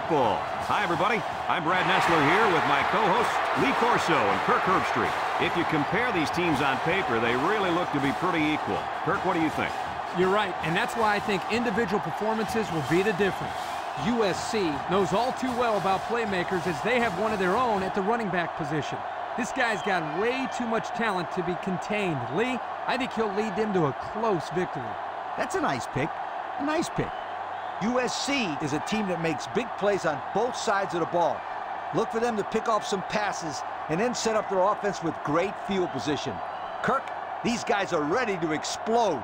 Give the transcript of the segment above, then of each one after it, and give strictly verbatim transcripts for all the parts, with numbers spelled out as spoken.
Football. Hi, everybody. I'm Brad Nessler here with my co-hosts Lee Corso and Kirk Herbstreit. If you compare these teams on paper, they really look to be pretty equal. Kirk, what do you think? You're right, and that's why I think individual performances will be the difference. U S C knows all too well about playmakers as they have one of their own at the running back position. This guy's got way too much talent to be contained. Lee, I think he'll lead them to a close victory. That's a nice pick. A nice pick. U S C is a team that makes big plays on both sides of the ball. Look for them to pick off some passes and then set up their offense with great field position. Kirk, these guys are ready to explode.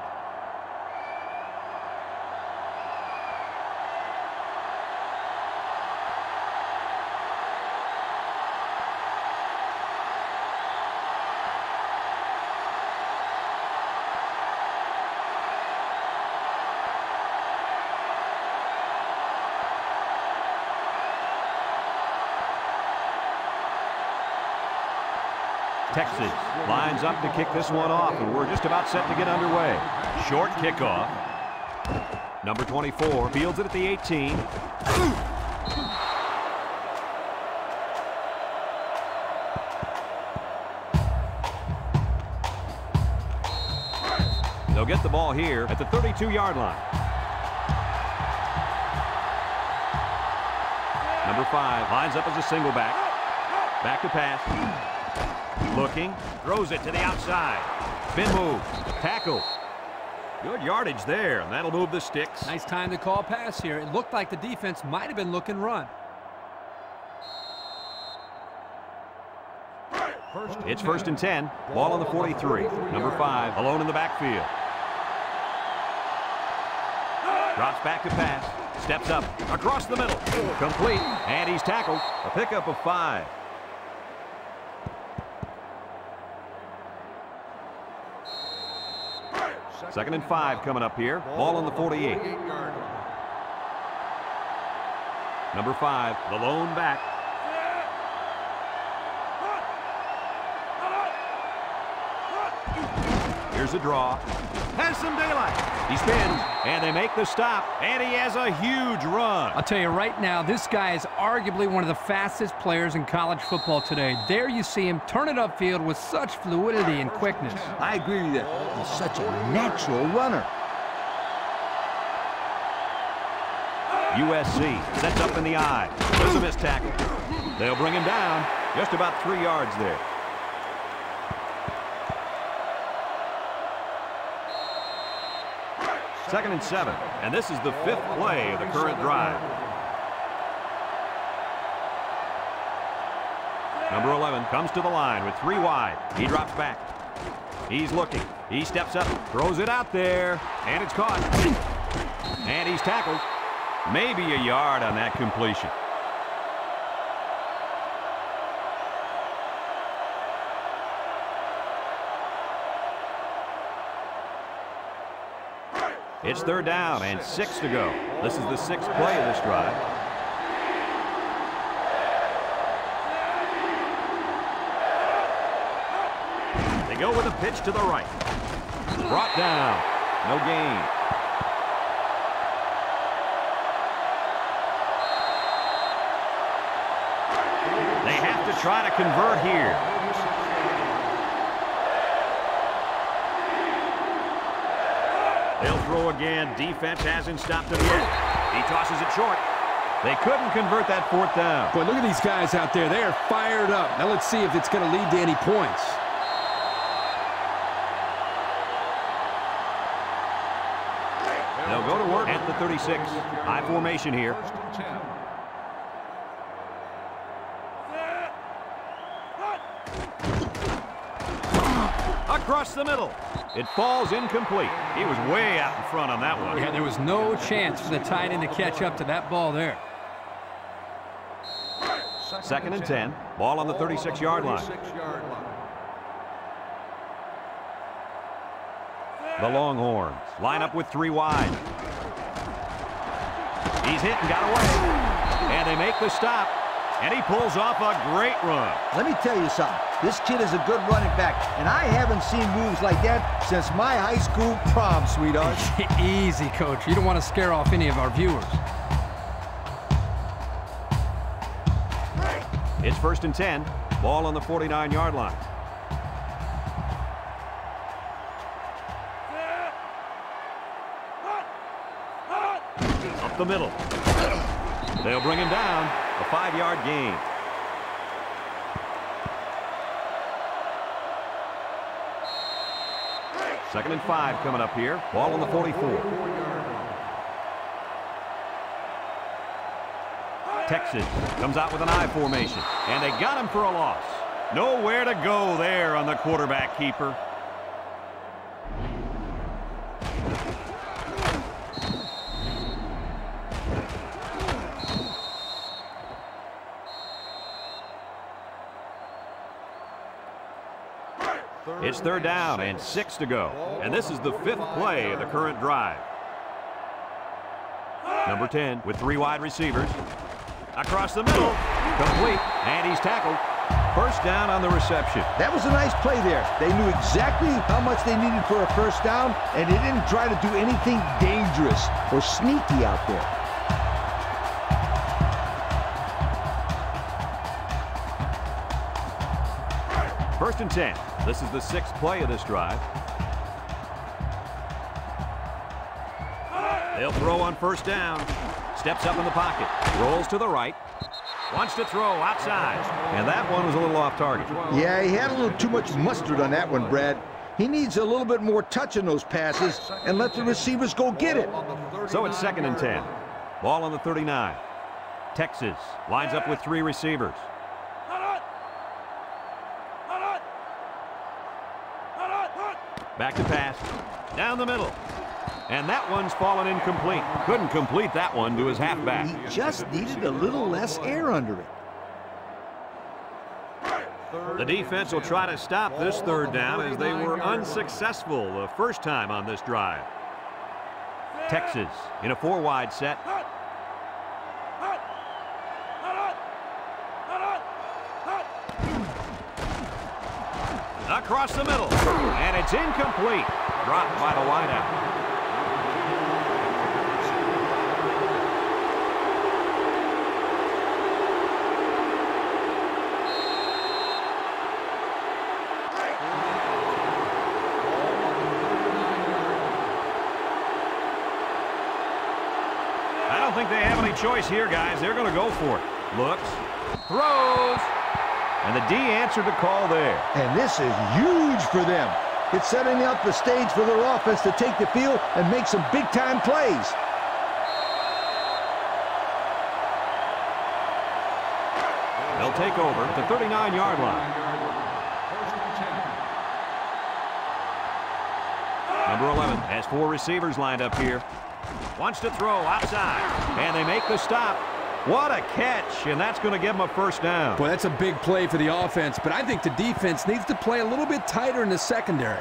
Texas lines up to kick this one off, and we're just about set to get underway. Short kickoff. Number twenty-four fields it at the eighteen. They'll get the ball here at the thirty-two yard line. Number five lines up as a single back. Back to pass. Looking, throws it to the outside. Spin move, tackle. Good yardage there, and that'll move the sticks. Nice time to call pass here. It looked like the defense might have been looking run. It's first and ten. Ball on the forty-three. Number five alone in the backfield. Drops back to pass. Steps up across the middle. Complete, and he's tackled. A pickup of five. Second and five coming up here. Ball on the forty-eight. Number five, the lone back. Here's a draw. Has some daylight. He spins, and they make the stop, and he has a huge run. I'll tell you right now, this guy is arguably one of the fastest players in college football today. There you see him turn it upfield with such fluidity and quickness. I agree with you. He's such a natural runner. U S C sets up in the eye. There's a missed tackle. They'll bring him down just about three yards there. Second and seven, and this is the fifth play of the current drive. Number eleven comes to the line with three wide. He drops back. He's looking. He steps up, throws it out there, and it's caught. And he's tackled. Maybe a yard on that completion. It's third down and six to go. This is the sixth play of this drive. They go with a pitch to the right. Brought down. No gain. They have to try to convert here. They'll throw again. Defense hasn't stopped him yet. He tosses it short. They couldn't convert that fourth down. Boy, look at these guys out there. They are fired up. Now let's see if it's going to lead to any points. They'll go to work at the thirty-six. High formation here. Across the middle. It falls incomplete. He was way out in front on that one. Yeah, there was no chance for the tight end to catch up to that ball there. Second and ten. Ball on the thirty-six yard line. The Longhorns line up with three wide. He's hit and got away. And they make the stop. And he pulls off a great run. Let me tell you something. This kid is a good running back, and I haven't seen moves like that since my high school prom, sweetheart. Easy, Coach. You don't want to scare off any of our viewers. It's first and ten. Ball on the forty-nine yard line. Up the middle. They'll bring him down. A five yard gain. Second and five coming up here. Ball on the forty-four. Texas comes out with an I formation, and they got him for a loss. Nowhere to go there on the quarterback keeper. It's third down and six to go. And this is the fifth play of the current drive. Number ten with three wide receivers. Across the middle. Complete. And he's tackled. First down on the reception. That was a nice play there. They knew exactly how much they needed for a first down, and they didn't try to do anything dangerous or sneaky out there. First and ten. This is the sixth play of this drive. They'll throw on first down. Steps up in the pocket. Rolls to the right. Wants to throw outside. And that one was a little off target. Yeah, he had a little too much mustard on that one, Brad. He needs a little bit more touch in those passes and let the receivers go get it. So it's second and ten. Ball on the thirty-nine. Texas lines up with three receivers. Back to pass. Down the middle. And that one's fallen incomplete. Couldn't complete that one to his halfback. He just needed a little less air under it. The defense will try to stop this third down as they were unsuccessful the first time on this drive. Texas in a four-wide set. Across the middle, and it's incomplete. Dropped by the wideout. I don't think they have any choice here, guys. They're going to go for it. Looks, throws. And the D answered the call there. And this is huge for them. It's setting up the stage for their offense to take the field and make some big-time plays. They'll take over at the thirty-nine yard line. Number eleven has four receivers lined up here. Wants to throw outside. And they make the stop. What a catch, and that's going to give them a first down. Boy, that's a big play for the offense, but I think the defense needs to play a little bit tighter in the secondary.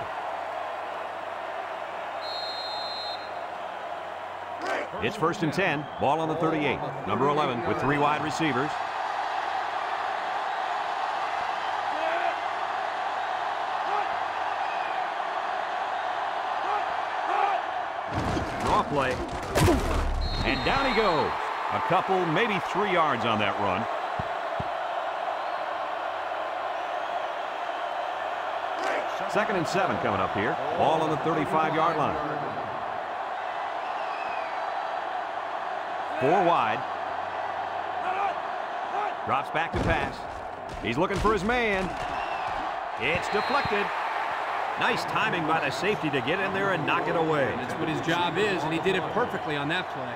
It's first and ten. Ball on the thirty-eight. Number eleven with three wide receivers. Draw play. And down he goes. A couple, maybe three yards on that run. Second and seven coming up here. Ball on the thirty-five yard line. Four wide. Drops back to pass. He's looking for his man. It's deflected. Nice timing by the safety to get in there and knock it away. That's what his job is, and he did it perfectly on that play.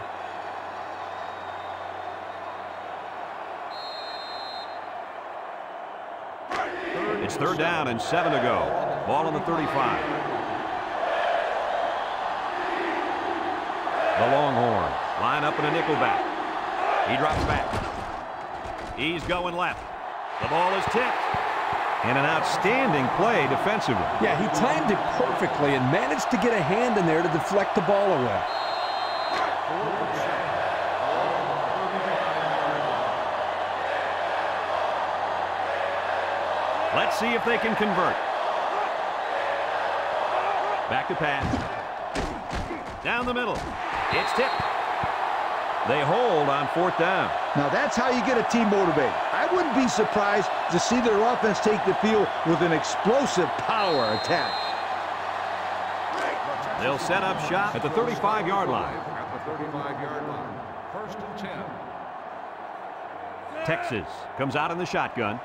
It's third down and seven to go. Ball on the thirty-five. The Longhorns line up in a nickel back. He drops back. He's going left. The ball is tipped. And an outstanding play defensively. Yeah, he timed it perfectly and managed to get a hand in there to deflect the ball away. Let's see if they can convert. Back to pass. Down the middle. It's tipped. They hold on fourth down. Now that's how you get a team motivated. I wouldn't be surprised to see their offense take the field with an explosive power attack. They'll set up shop at the thirty-five yard line. At the thirty-five yard line. First and ten. Texas comes out in the shotgun.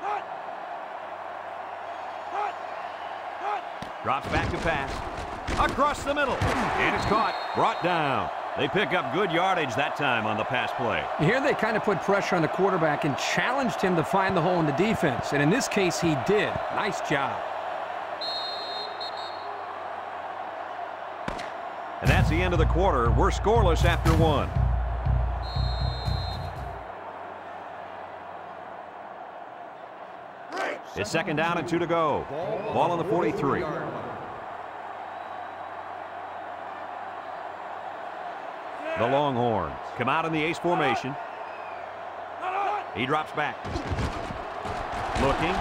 Drops back to pass. Across the middle. And it's caught. Brought down. They pick up good yardage that time on the pass play. Here they kind of put pressure on the quarterback and challenged him to find the hole in the defense. And in this case, he did. Nice job. And that's the end of the quarter. We're scoreless after one. It's second down and two to go. Ball on the forty-three. The Longhorns come out in the ace formation. He drops back. Looking.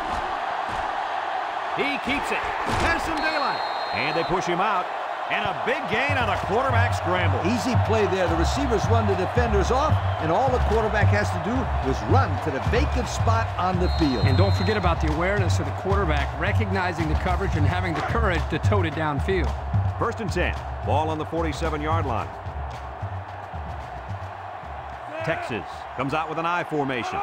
He keeps it. Has some daylight. And they push him out. And a big gain on a quarterback scramble. Easy play there. The receivers run the defenders off, and all the quarterback has to do is run to the vacant spot on the field. And don't forget about the awareness of the quarterback, recognizing the coverage and having the courage to tote it downfield. First and ten. Ball on the forty-seven yard line. Texas comes out with an I formation.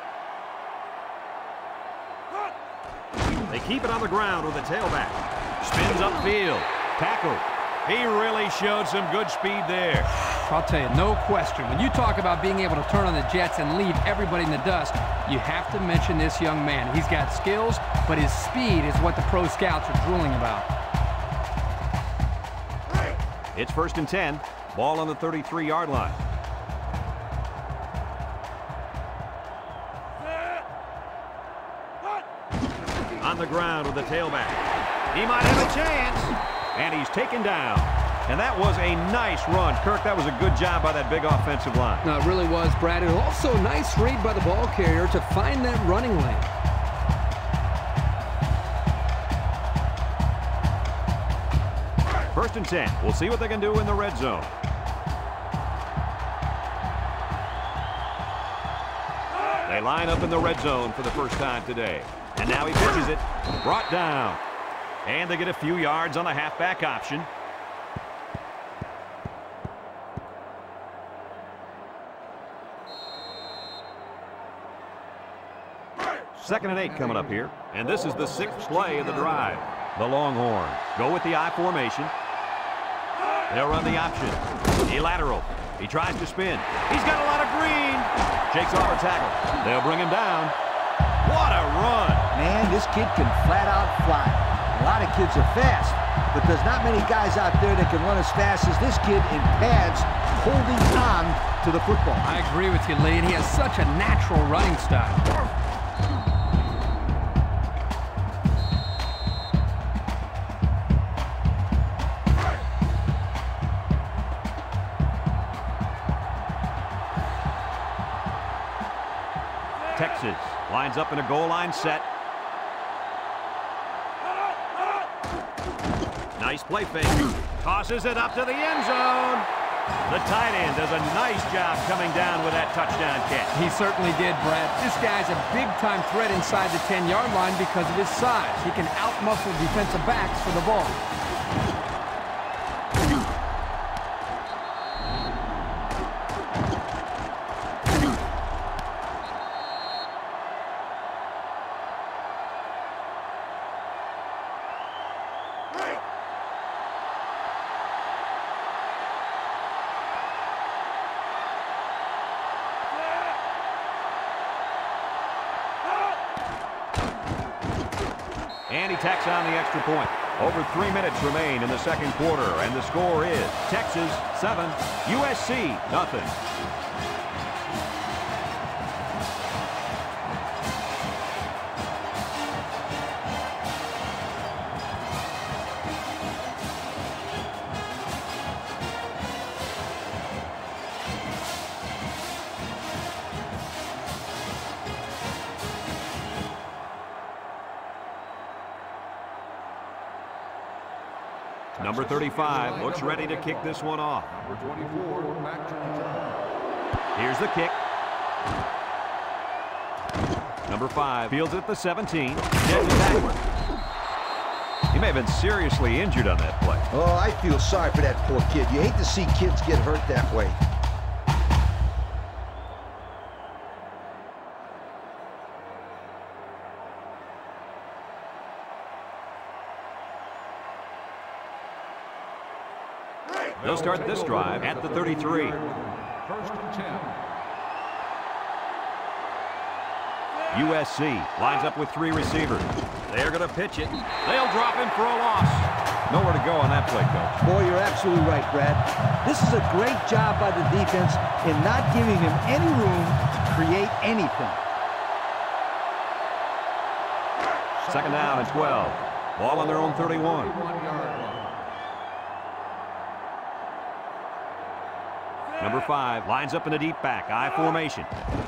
They keep it on the ground with a tailback. Spins upfield. Tackle. He really showed some good speed there. I'll tell you, no question. When you talk about being able to turn on the jets and leave everybody in the dust, you have to mention this young man. He's got skills, but his speed is what the pro scouts are drooling about. It's first and ten. Ball on the thirty-three yard line. On the ground with the tailback. He might have a chance. And he's taken down. And that was a nice run. Kirk, that was a good job by that big offensive line. No, it really was, Brad. And also a nice read by the ball carrier to find that running lane. First and ten. We'll see what they can do in the red zone. They line up in the red zone for the first time today. And now he pitches it. Brought down. And they get a few yards on the halfback option. Second and eight coming up here. And this is the sixth play of the drive. The Longhorns go with the I formation. They'll run the option. He lateral. He tries to spin. He's got a lot of green. Shakes off a tackle. They'll bring him down. What a run. Man, this kid can flat out fly. A lot of kids are fast, but there's not many guys out there that can run as fast as this kid in pads holding on to the football. I agree with you, Lee, and he has such a natural running style. Texas lines up in a goal line set. Nice play fake. Tosses it up to the end zone. The tight end does a nice job coming down with that touchdown catch. He certainly did, Brad. This guy's a big-time threat inside the ten yard line because of his size. He can out-muscle defensive backs for the ball. And he tacks on the extra point. Over three minutes remain in the second quarter, and the score is Texas seven, U S C nothing. Number thirty-five looks ready to kick this one off. Number twenty-four, back to return. Here's the kick. Number five fields it at the seventeen. Gets the tackler. He may have been seriously injured on that play. Oh, I feel sorry for that poor kid. You hate to see kids get hurt that way. They'll start this drive at the thirty-three. First and ten. U S C lines up with three receivers. They're going to pitch it. They'll drop him for a loss. Nowhere to go on that play, Coach. Boy, you're absolutely right, Brad. This is a great job by the defense in not giving him any room to create anything. Second down and twelve. Ball on their own thirty-one. Number five lines up in the deep back, I formation.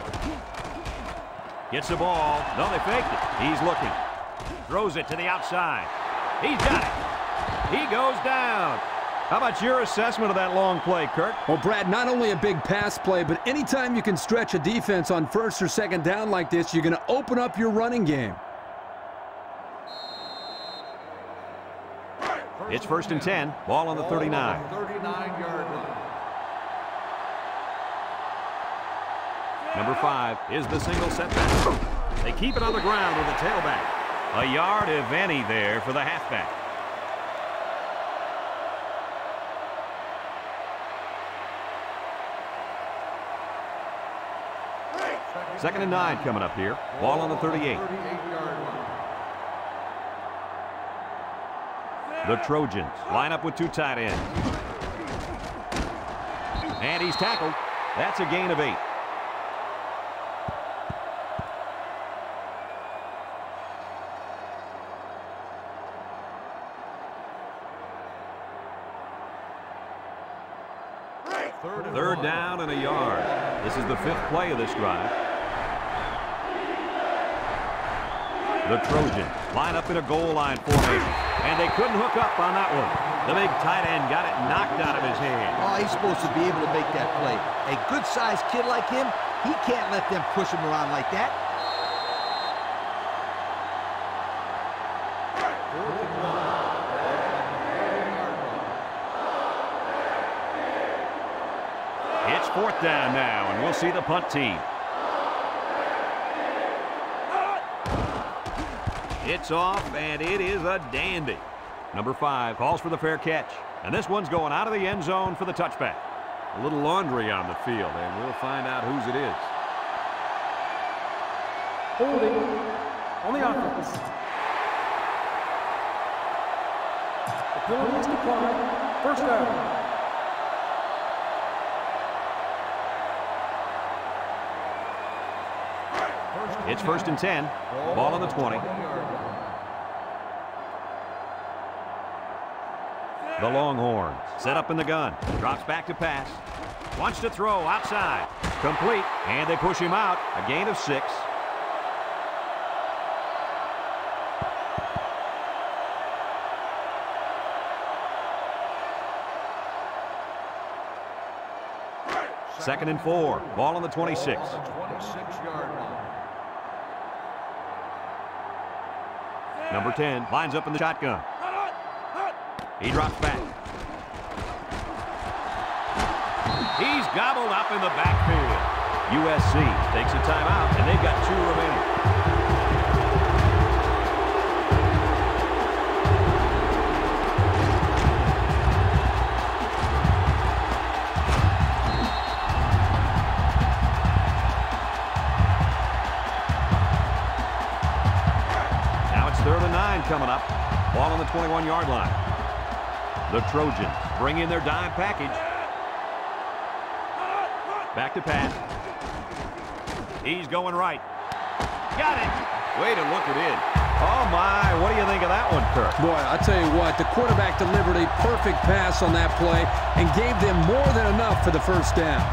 Gets the ball. No, they faked it. He's looking. Throws it to the outside. He's got it. He goes down. How about your assessment of that long play, Kirk? Well, Brad, not only a big pass play, but anytime you can stretch a defense on first or second down like this, you're going to open up your running game. It's first and ten. Ball on the thirty-nine. thirty-nine-yard line. Number five is the single setback. They keep it on the ground with the tailback. A yard, if any, there for the halfback. Second and nine coming up here. Ball on the thirty-eight. The Trojans line up with two tight ends. And he's tackled. That's a gain of eight. Third down and a yard. This is the fifth play of this drive. The Trojans line up in a goal line formation, and they couldn't hook up on that one. The big tight end got it knocked out of his hand. Oh, he's supposed to be able to make that play. A good-sized kid like him, he can't let them push him around like that. It's fourth down now, and we'll see the punt team. It's off, and it is a dandy. Number five calls for the fair catch, and this one's going out of the end zone for the touchback. A little laundry on the field, and we'll find out whose it is. Holding on the offense. The penalty is declined. First down. It's first and ten. Ball on the twenty. The Longhorns set up in the gun. Drops back to pass. Wants to throw outside. Complete. And they push him out. A gain of six. Second and four. Ball on the twenty-six. twenty-six-yard line. Number ten lines up in the shotgun. He drops back. He's gobbled up in the backfield. U S C takes a timeout, and they've got two remaining. Third and nine coming up. Ball on the twenty-one-yard line. The Trojans bring in their dime package. Back to pass. He's going right. Got it. Way to look it in. Oh, my. What do you think of that one, Kirk? Boy, I tell you what, the quarterback delivered a perfect pass on that play and gave them more than enough for the first down.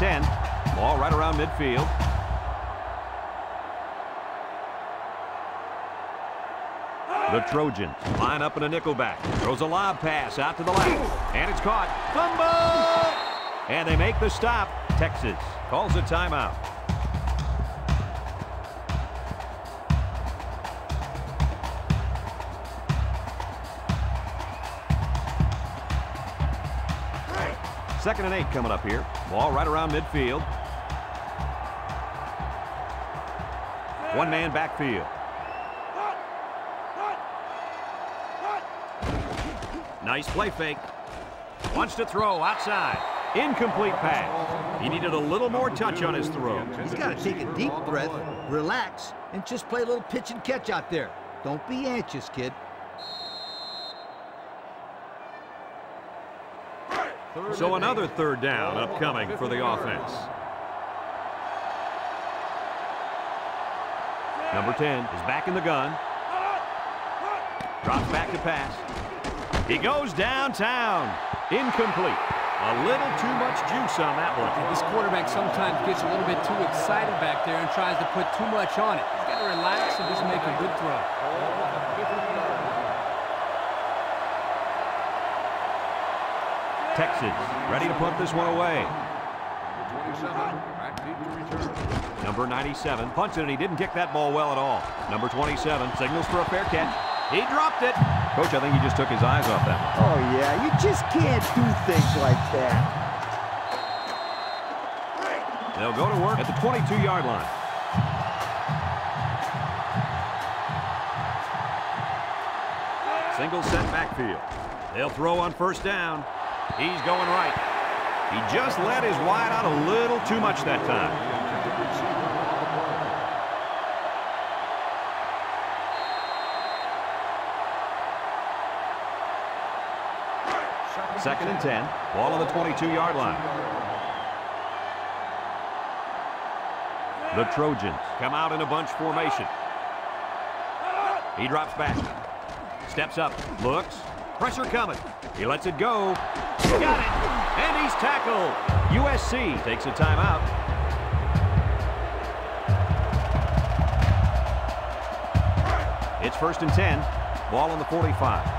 ten. Ball right around midfield. The Trojans line up in a nickelback. Throws a lob pass out to the left. And it's caught. Fumble! And they make the stop. Texas calls a timeout. Second and eight coming up here. Ball right around midfield. One man backfield. Nice play fake. Wants to throw outside. Incomplete pass. He needed a little more touch on his throw. He's got to take a deep breath, relax, and just play a little pitch and catch out there. Don't be anxious, kid. So another third down upcoming for the offense. Number ten is back in the gun. Drops back to pass. He goes downtown. Incomplete. A little too much juice on that one. This quarterback sometimes gets a little bit too excited back there and tries to put too much on it. He's got to relax and just make a good throw. Texas ready to punt this one away. Number ninety-seven punts it, and he didn't kick that ball well at all. Number twenty-seven signals for a fair catch. He dropped it. Coach, I think he just took his eyes off that one. Oh, yeah, you just can't do things like that. They'll go to work at the twenty-two yard line. Single set backfield. They'll throw on first down. He's going right. He just let his wide out a little too much that time. Second and ten. Ball on the twenty-two yard line. The Trojans come out in a bunch formation. He drops back. Steps up. Looks. Pressure coming. He lets it go. Got it. And he's tackled. U S C takes a timeout. It's first and ten. Ball on the forty-five.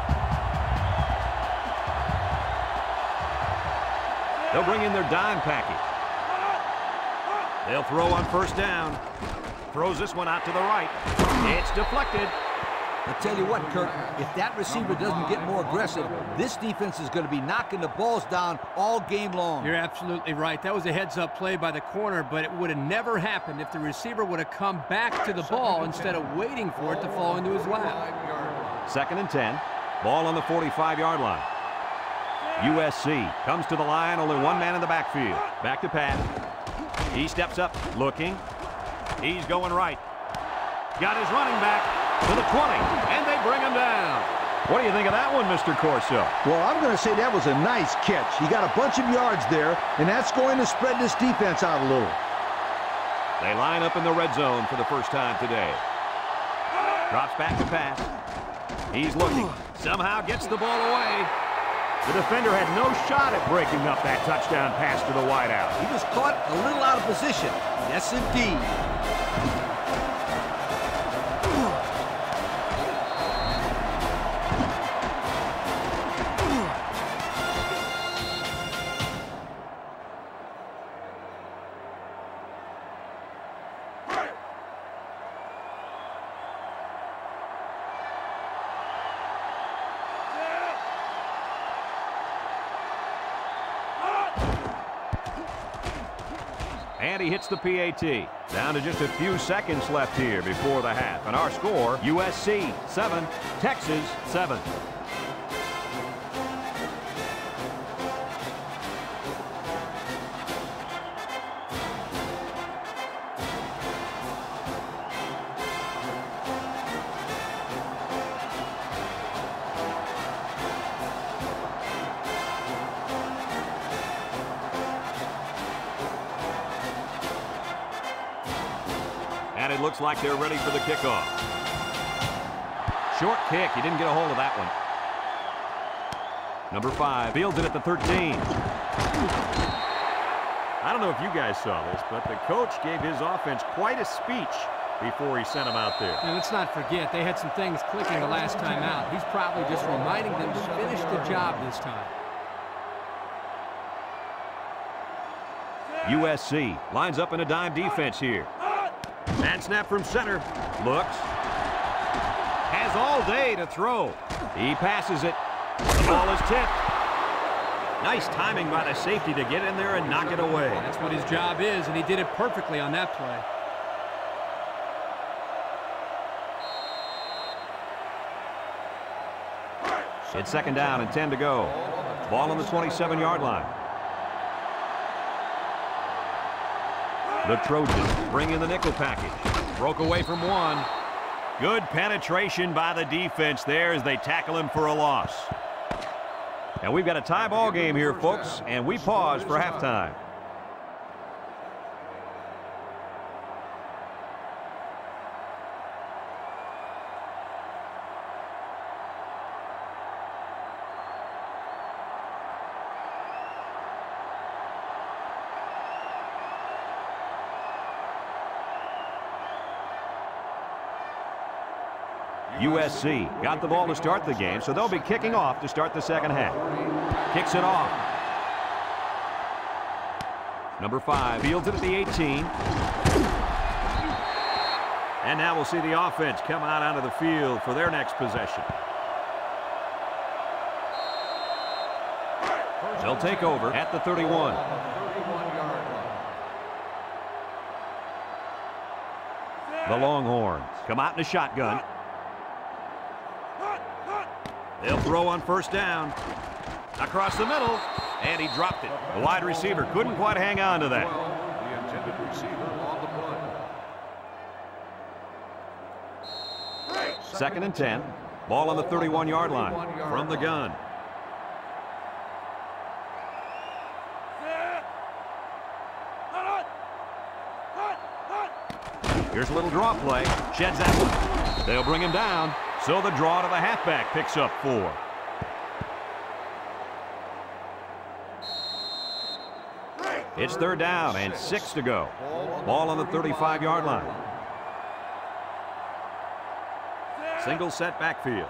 They'll bring in their dime package. They'll throw on first down. Throws this one out to the right. It's deflected. I tell you what, Kirk, if that receiver doesn't get more aggressive, this defense is going to be knocking the balls down all game long. You're absolutely right. That was a heads-up play by the corner, but it would have never happened if the receiver would have come back to the ball instead of waiting for it to fall into his lap. Second and ten. Ball on the forty-five yard line. U S C comes to the line, only one man in the backfield. Back to pass. He steps up, looking. He's going right. Got his running back to the twenty, and they bring him down. What do you think of that one, Mister Corso? Well, I'm going to say that was a nice catch. He got a bunch of yards there, and that's going to spread this defense out a little. They line up in the red zone for the first time today. Drops back to pass. He's looking. Somehow gets the ball away. The defender had no shot at breaking up that touchdown pass to the wideout. He was caught a little out of position. Yes, indeed. And he hits the P A T. Down to just a few seconds left here before the half. And our score, U S C seven, Texas seven. And it looks like they're ready for the kickoff. Short kick. He didn't get a hold of that one. Number five fields it at the thirteen. I don't know if you guys saw this, but the coach gave his offense quite a speech before he sent them out there. And let's not forget, they had some things clicking the last time out. He's probably just reminding them to finish the job this time. U S C lines up in a dime defense here. And snap from center. Looks. Has all day to throw. He passes it. The ball is tipped. Nice timing by the safety to get in there and knock it away. That's what his job is, and he did it perfectly on that play. It's second down and ten to go. Ball on the twenty-seven yard line. The Trojans bring in the nickel package. Broke away from one. Good penetration by the defense there as they tackle him for a loss. And we've got a tie ball game here, folks, and we pause for halftime. U S C got the ball to start the game, so they'll be kicking off to start the second half. Kicks it off. Number five fields it at the eighteen. And now we'll see the offense come out onto the field for their next possession. They'll take over at the thirty-one. The Longhorns come out in a shotgun. They'll throw on first down. Across the middle, and he dropped it. The wide receiver couldn't quite hang on to that. The intended receiver on the play. Second and ten. Ball on the thirty-one yard line from the gun. Here's a little draw play. Sheds that one. They'll bring him down. So the draw to the halfback picks up four. It's third down and six to go. Ball on the thirty-five yard line. Single set backfield.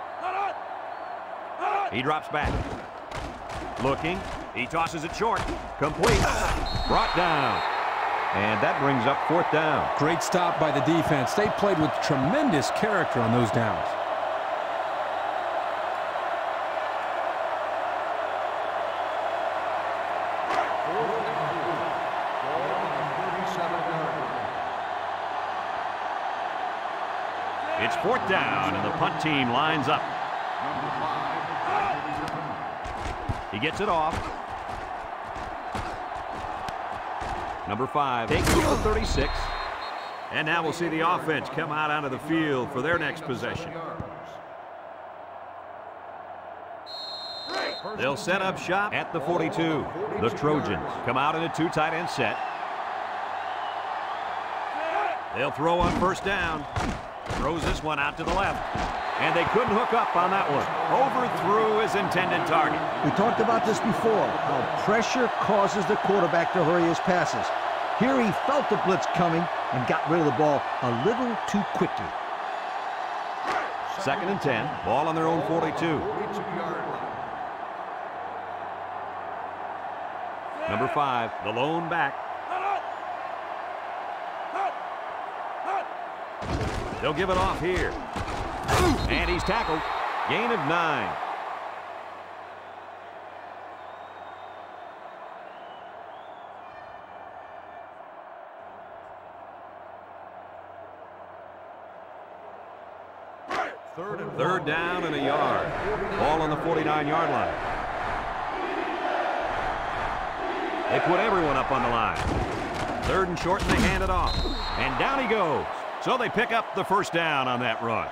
He drops back. Looking. He tosses it short. Complete. Brought down. And that brings up fourth down. Great stop by the defense. They played with tremendous character on those downs. It's fourth down, and the punt team lines up. He gets it off. Number five takes it to the thirty-six. And now we'll see the offense come out onto the field for their next possession. They'll set up shop at the forty-two. The Trojans come out in a two tight end set. They'll throw on first down. Throws this one out to the left. And they couldn't hook up on that one. Overthrew his intended target. We talked about this before, how pressure causes the quarterback to hurry his passes. Here he felt the blitz coming and got rid of the ball a little too quickly. Second and ten. Ball on their own forty-two. Number five, the lone back. They'll give it off here. And he's tackled. Gain of nine. Third, and Third down and a yard. Ball on the forty-nine yard line. They put everyone up on the line. Third and short, and they hand it off. And down he goes. So they pick up the first down on that run.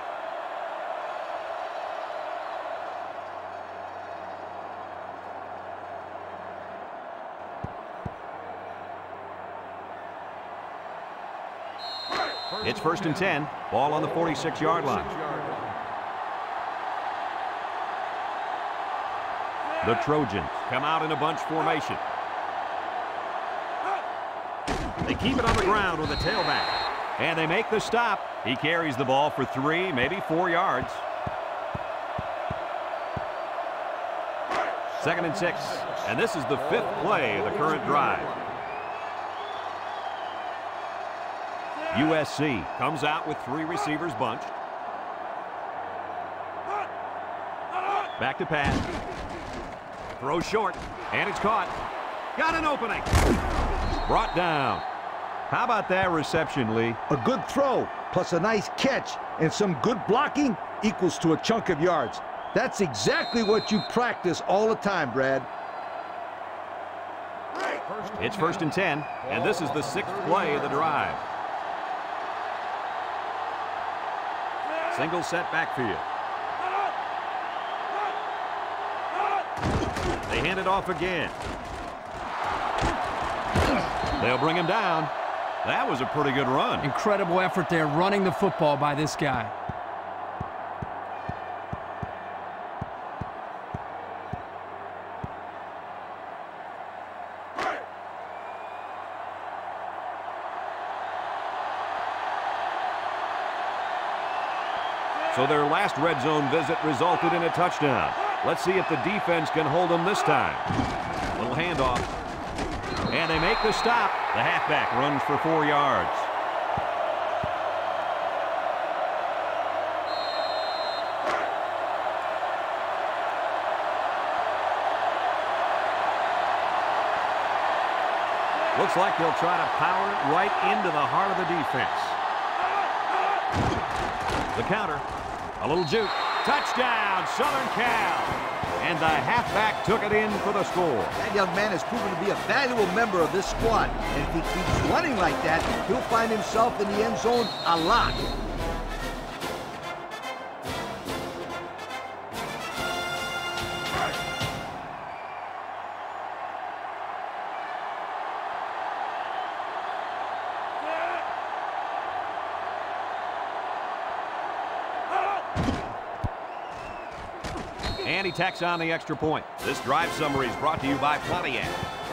It's first and ten. Ball on the forty-six yard line. The Trojans come out in a bunch formation. keep it on the ground with a tailback. And they make the stop. He carries the ball for three, maybe four yards. Second and six. And this is the fifth play of the current drive. U S C comes out with three receivers bunched. Back to pass. Throw short, and it's caught. Got an opening. Brought down. How about that reception, Lee? A good throw, plus a nice catch, and some good blocking equals to a chunk of yards. That's exactly what you practice all the time, Brad. It's first and ten, and this is the sixth play of the drive. Single set backfield. They hand it off again. They'll bring him down. That was a pretty good run. Incredible effort there running the football by this guy. So their last red zone visit resulted in a touchdown. Let's see if the defense can hold them this time. Little handoff. And they make the stop. The halfback runs for four yards. Looks like they'll try to power it right into the heart of the defense. The counter. A little juke. Touchdown, Southern Cal. And the halfback took it in for the score. That young man has proven to be a valuable member of this squad. And if he keeps running like that, he'll find himself in the end zone a lot. And he tacks on the extra point. This drive summary is brought to you by Pontiac.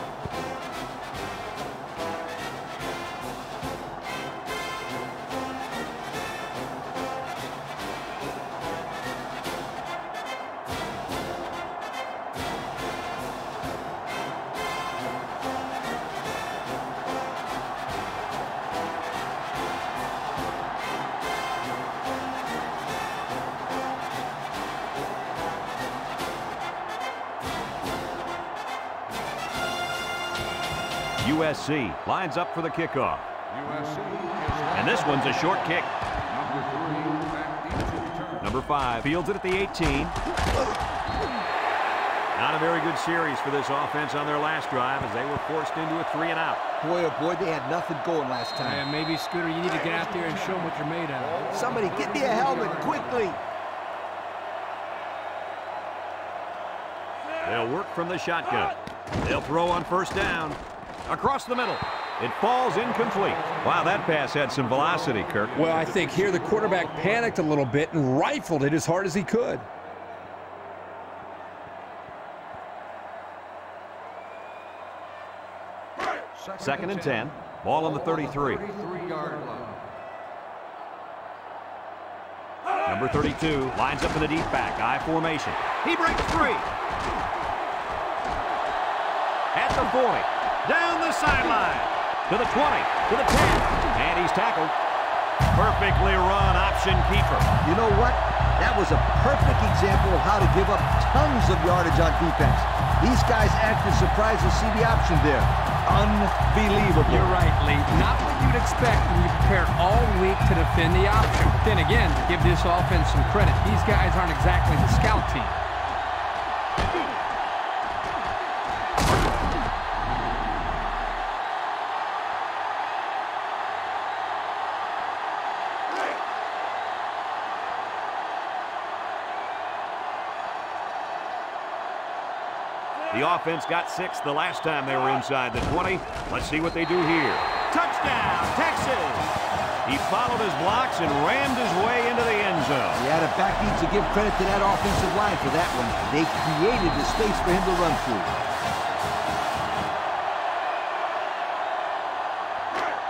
U S C lines up for the kickoff. And this one's a short kick. Number five fields it at the eighteen. Not a very good series for this offense on their last drive as they were forced into a three and out. Boy, oh boy, they had nothing going last time. Yeah, maybe, Scooter, you need to get out there and show them what you're made of. Somebody get me a helmet quickly. They'll work from the shotgun. They'll throw on first down. Across the middle. It falls incomplete. Wow, that pass had some velocity, Kirk. Well, I think here the quarterback panicked a little bit and rifled it as hard as he could. Second and ten. Ball on the thirty-three. Number thirty-two lines up in the deep back. I formation. He breaks free. At the forty. Down the sideline. To the twenty. To the ten. And he's tackled. Perfectly run option keeper. You know what? That was a perfect example of how to give up tons of yardage on defense. These guys acted surprised to see the option there. Unbelievable. You're right, Lee. Not what you'd expect when you prepared all week to defend the option. But then again, give this offense some credit. These guys aren't exactly the scout team. The offense got six the last time they were inside the twenty. Let's see what they do here. Touchdown, Texas! He followed his blocks and rammed his way into the end zone. Yeah, the back needs to give credit to that offensive line for that one. They created the space for him to run through.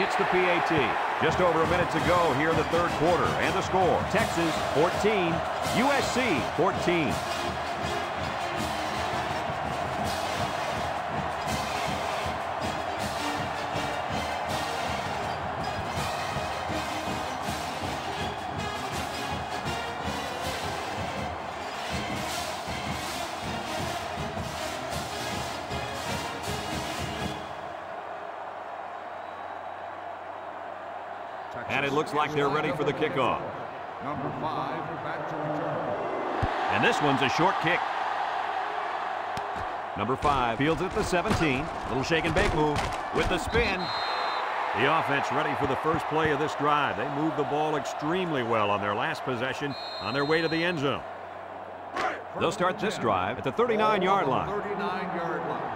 hits the P A T. Just over a minute to go here in the third quarter. And the score, Texas fourteen, U S C fourteen. And it looks like they're ready for the kickoff. Number five, back to return. And this one's a short kick. Number five fields it at the seventeen. Little shake and bake move with the spin. The offense ready for the first play of this drive. They moved the ball extremely well on their last possession on their way to the end zone. They'll start this drive at the thirty-nine yard line. thirty-nine yard line.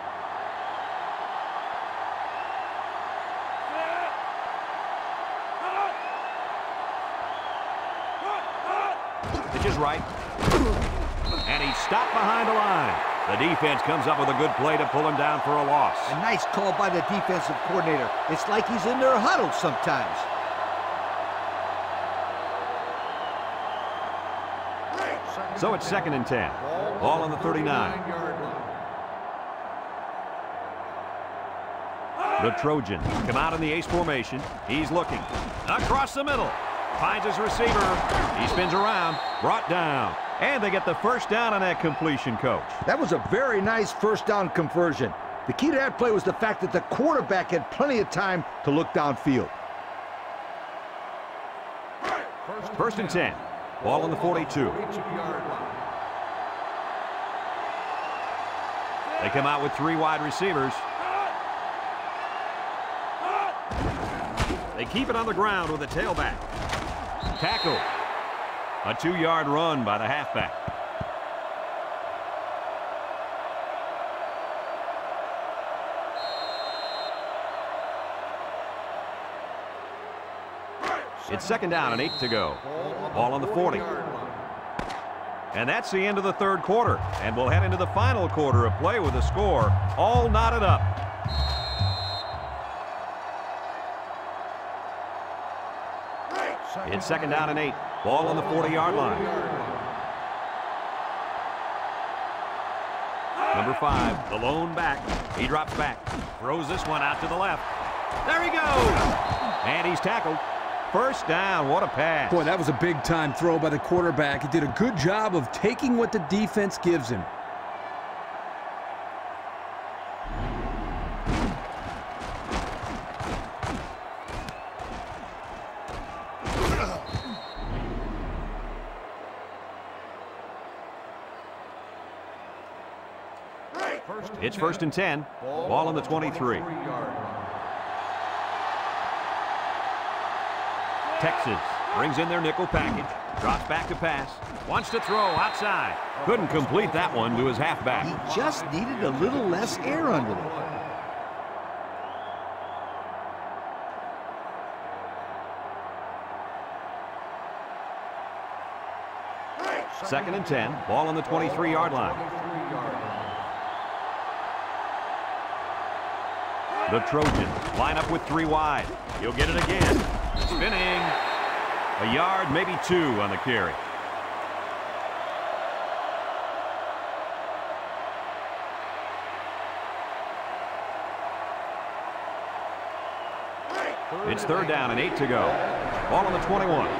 Pitch is right. And he's stopped behind the line. The defense comes up with a good play to pull him down for a loss. A nice call by the defensive coordinator. It's like he's in their huddle sometimes. So it's second and ten. Ball on the thirty-nine. The Trojans come out in the ace formation. He's looking. Across the middle. Finds his receiver. He spins around. Brought down. And they get the first down on that completion, Coach. That was a very nice first down conversion. The key to that play was the fact that the quarterback had plenty of time to look downfield. First and ten. Ball on the forty-two. They come out with three wide receivers. They keep it on the ground with a tailback. Tackle. A two-yard run by the halfback. It's second down and eight to go. Ball on the forty. And that's the end of the third quarter. And we'll head into the final quarter of play with the score all knotted up. It's second down and eight. Ball on the forty-yard line. Number five, the lone back. He drops back. Throws this one out to the left. There he goes. And he's tackled. First down. What a pass. Boy, that was a big-time throw by the quarterback. He did a good job of taking what the defense gives him. It's first and ten. Ball on the twenty-three. Texas brings in their nickel package. Drops back to pass. Wants to throw outside. Couldn't complete that one to his halfback. He just needed a little less air under it. Second and ten. Ball on the twenty-three-yard line. The Trojans line up with three wide. He'll get it again. Spinning. A yard, maybe two on the carry. It's third down and eight to go. Ball on the twenty-one.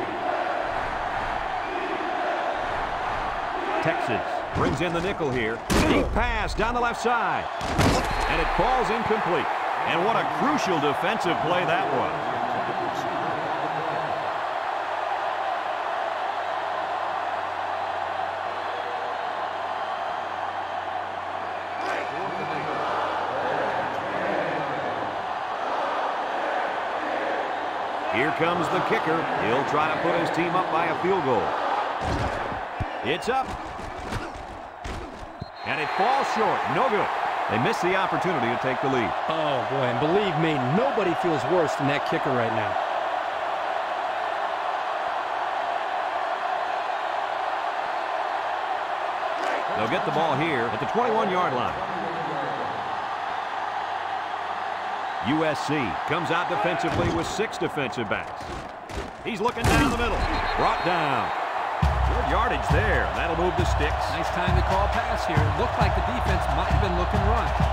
Texas brings in the nickel here. Deep pass down the left side. And it falls incomplete. And what a crucial defensive play that was. Here comes the kicker. He'll try to put his team up by a field goal. It's up. And it falls short. No good. They missed the opportunity to take the lead. Oh, boy, and believe me, nobody feels worse than that kicker right now. They'll get the ball here at the twenty-one-yard line. U S C comes out defensively with six defensive backs. He's looking down the middle. Brought down. Good yardage there. That'll move the sticks. Nice time to call pass here. It looked like the defense might have been looking run.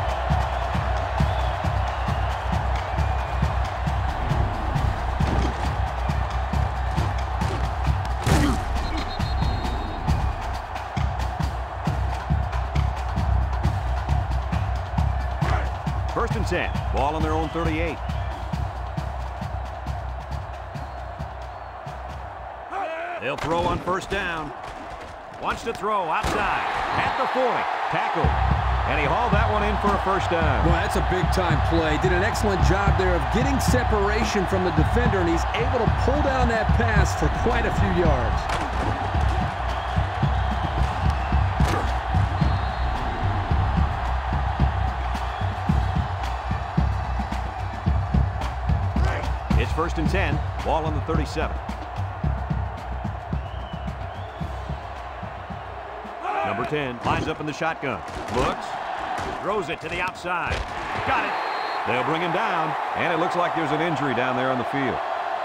First and ten. Ball on their own thirty-eight. They'll throw on first down. Wants to throw outside. At the forty. Tackle. And he hauled that one in for a first down. Well, that's a big-time play. Did an excellent job there of getting separation from the defender, and he's able to pull down that pass for quite a few yards. It's first and ten. Ball on the thirty-seven. Number ten lines up in the shotgun. Looks. Throws it to the outside. Got it. They'll bring him down. And it looks like there's an injury down there on the field.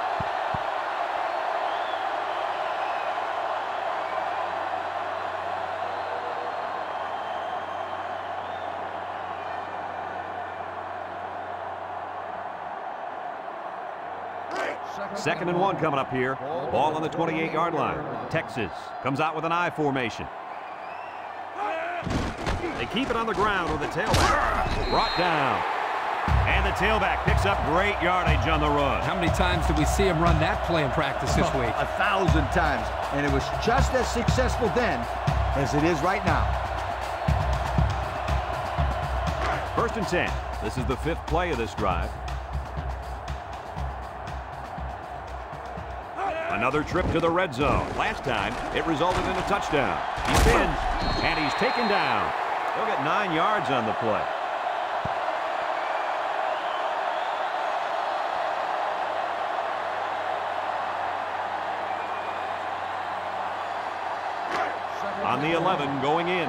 Second and one coming up here. Ball on the twenty-eight yard line. Texas comes out with an I formation. They keep it on the ground with the tailback. Brought down. And the tailback picks up great yardage on the run. How many times did we see him run that play in practice this week? A thousand times. And it was just as successful then as it is right now. First and ten. This is the fifth play of this drive. Another trip to the red zone. Last time, it resulted in a touchdown. He spins, and he's taken down. They'll get nine yards on the play. On the eleven, going in.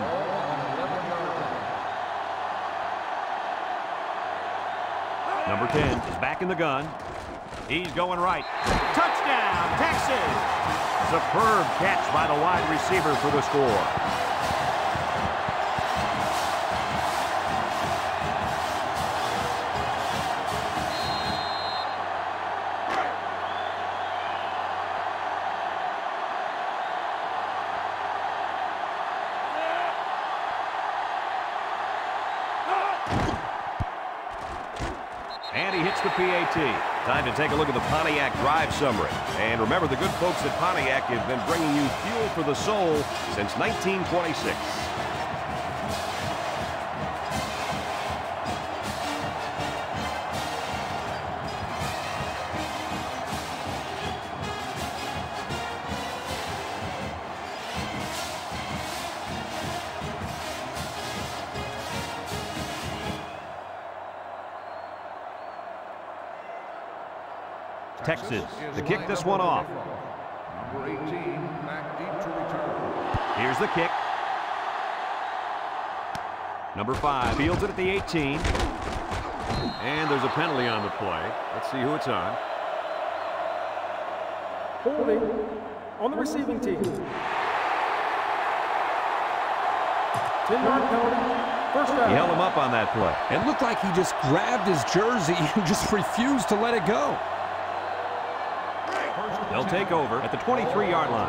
Number ten is back in the gun. He's going right. Touchdown, Texas! Superb catch by the wide receiver for the score. And he hits the P A T. Time to take a look at the Pontiac drive summary. And remember, the good folks at Pontiac have been bringing you fuel for the soul since nineteen twenty-six. Texas to kick this one off. Number eighteen, back deep to return. Here's the kick. Number five fields it at the eighteen. And there's a penalty on the play. Let's see who it's on. Holding on the receiving team. ten yard penalty. First down. He held him up on that play. It looked like he just grabbed his jersey and just refused to let it go. They'll take over at the twenty-three yard line.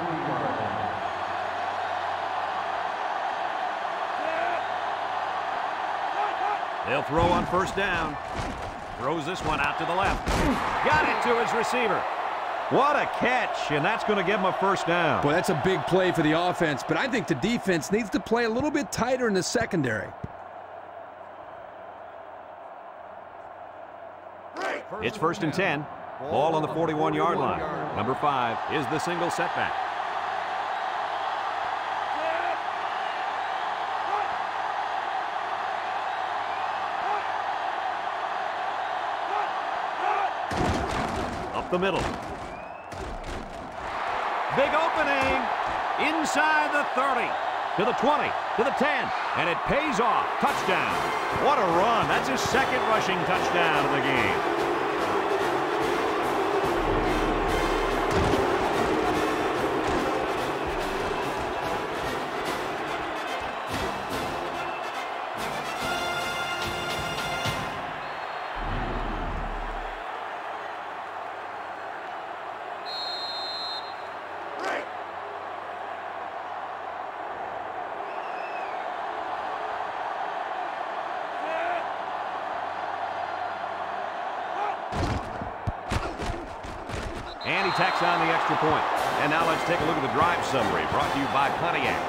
They'll throw on first down. Throws this one out to the left. Got it to his receiver. What a catch, and that's going to give him a first down. Boy, that's a big play for the offense, but I think the defense needs to play a little bit tighter in the secondary. It's first and ten. Ball on the forty-one yard line. Number five is the single setback. Up the middle. Big opening. Inside the thirty. To the twenty. to the ten, and it pays off. Touchdown. What a run. That's his second rushing touchdown of the game. And he tacks on the extra point. And now let's take a look at the drive summary brought to you by Pontiac.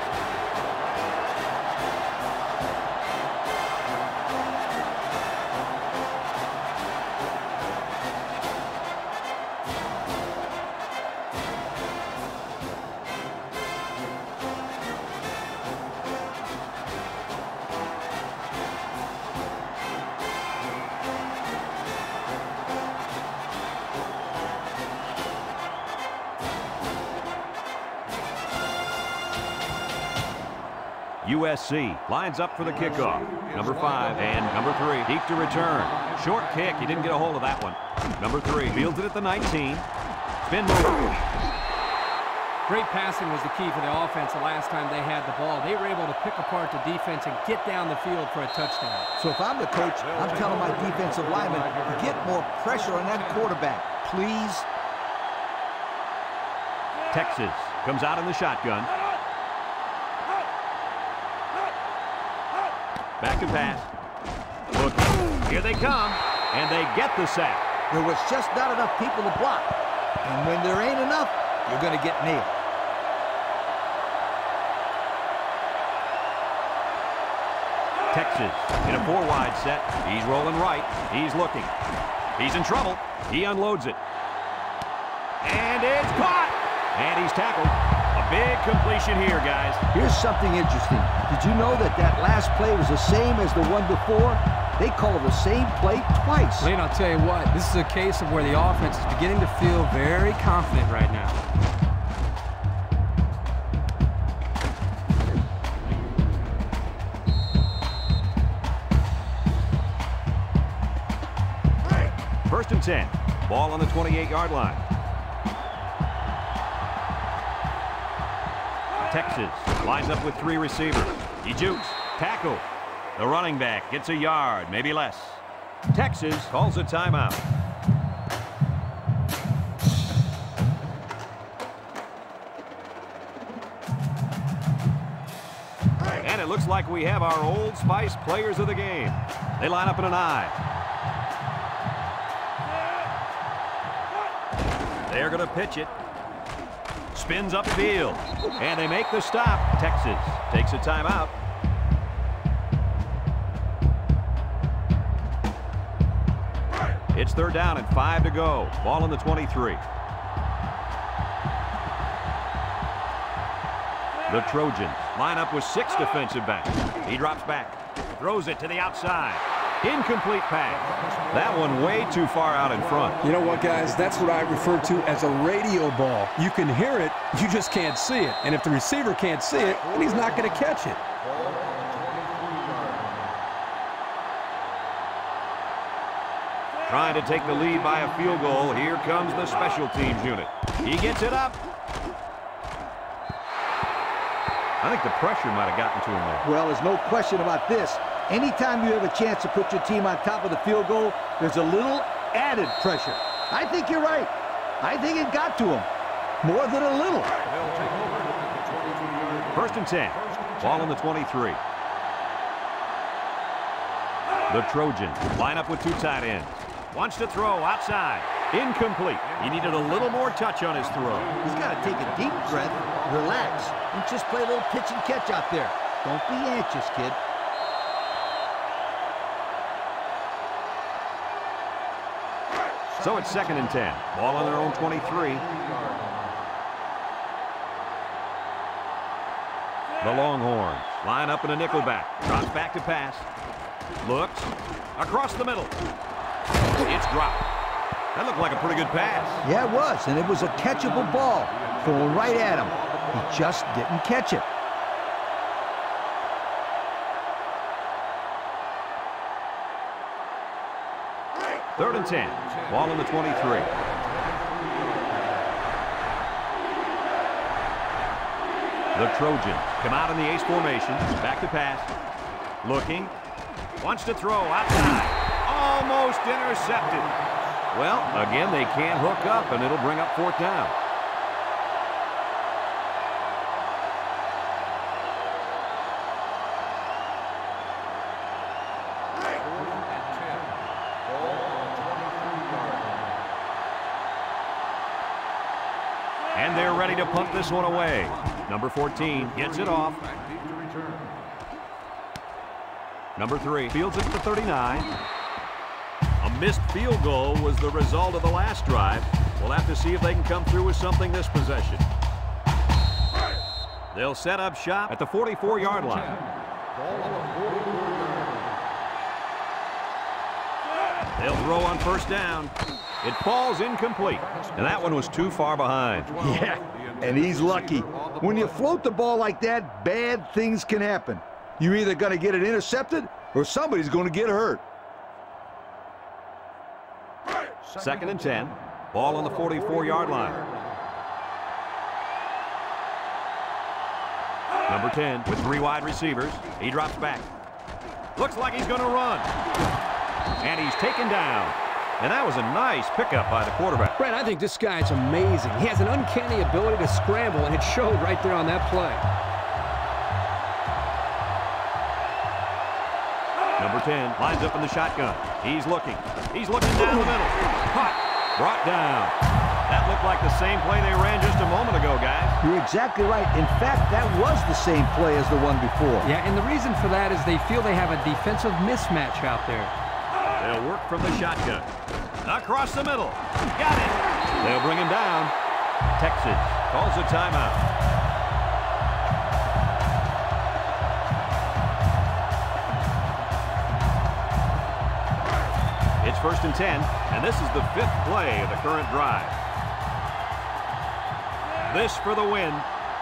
U S C lines up for the kickoff. Number five and number three. Deep to return. Short kick. He didn't get a hold of that one. Number three fields it at the nineteen. Spin move. Great passing was the key for the offense the last time they had the ball. They were able to pick apart the defense and get down the field for a touchdown. So if I'm the coach, I'm telling my defensive linemen to get more pressure on that quarterback, please. Texas comes out in the shotgun. Back to pass. Look, here they come, and they get the sack. There was just not enough people to block. And when there ain't enough, you're going to get nailed. Texas in a four-wide set. He's rolling right. He's looking. He's in trouble. He unloads it. And it's caught. And he's tackled. A big completion here, guys. Here's something interesting. Did you know that that last play was the same as the one before? They call the same play twice. Lane, I'll tell you what, this is a case of where the offense is beginning to feel very confident right now. First and ten. Ball on the twenty-eight yard line. Texas lines up with three receivers. He jukes. Tackle. The running back gets a yard, maybe less. Texas calls a timeout. And it looks like we have our Old Spice players of the game. They line up in an I. They're going to pitch it. Spins upfield. And they make the stop. Texas takes a timeout. It's third down and five to go. Ball on the twenty-three. The Trojans line up with six defensive backs. He drops back. Throws it to the outside. Incomplete pass. That one way too far out in front. You know what, guys? That's what I refer to as a radio ball. You can hear it, you just can't see it. And if the receiver can't see it, then he's not going to catch it. Trying to take the lead by a field goal. Here comes the special teams unit. He gets it up. I think the pressure might have gotten to him there. Well, there's no question about this. Anytime you have a chance to put your team on top of the field goal, there's a little added pressure. I think you're right. I think it got to him. More than a little. First and ten. Ball on the twenty-three. The Trojans line up with two tight ends. Wants to throw outside. Incomplete. He needed a little more touch on his throw. He's got to take a deep breath, relax, and just play a little pitch and catch out there. Don't be anxious, kid. So it's second and ten. Ball on their own twenty-three. The Longhorns line up in a nickelback. Drops back to pass. Looks. Across the middle. It's dropped. That looked like a pretty good pass. Yeah, it was, and it was a catchable ball. Going right at him. He just didn't catch it. Third and ten. Ball on the twenty-three. The Trojans come out in the ace formation. Back to pass. Looking. Wants to throw outside. Almost intercepted. Well, again, they can't hook up, and it'll bring up fourth down. And they're ready to punt this one away. Number fourteen gets it off. Number three fields it to thirty-nine. A missed field goal was the result of the last drive. We'll have to see if they can come through with something this possession. They'll set up shop at the forty-four yard line. They'll throw on first down. It falls incomplete, and that one was too far behind. Yeah, and he's lucky. When you float the ball like that, bad things can happen. You're either going to get it intercepted or somebody's going to get hurt. Second and ten. Ball on the forty-four yard line. Number ten with three wide receivers. He drops back. Looks like he's going to run. And he's taken down. And that was a nice pickup by the quarterback. Brad, I think this guy's amazing. He has an uncanny ability to scramble, and it showed right there on that play. Number ten lines up in the shotgun. He's looking. He's looking down the middle. Caught. Brought down. That looked like the same play they ran just a moment ago, guys. You're exactly right. In fact, that was the same play as the one before. Yeah, and the reason for that is they feel they have a defensive mismatch out there. They'll work from the shotgun. Across the middle. Got it. They'll bring him down. Texas calls a timeout. It's first and ten, and this is the fifth play of the current drive. This for the win.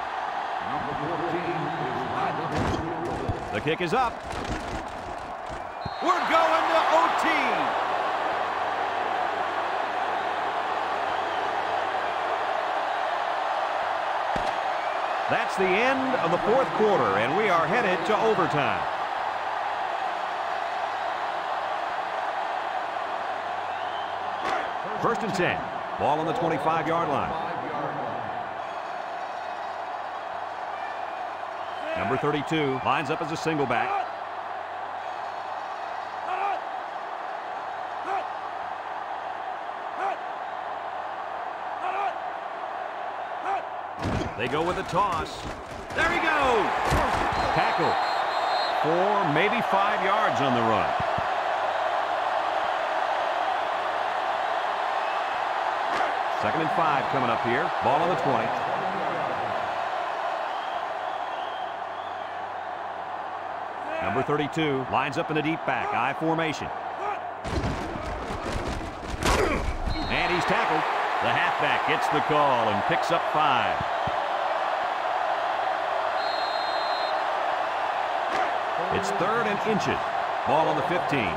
The kick is up. We're going to O T. That's the end of the fourth quarter, and we are headed to overtime. First and ten. Ball on the twenty-five yard line. Number thirty-two lines up as a single back. They go with a toss. There he goes. Tackle. Four, maybe five yards on the run. Second and five coming up here. Ball on the twenty. Number thirty-two lines up in the deep back. I formation. And he's tackled. The halfback gets the call and picks up five. It's third and inches. Ball on the fifteen.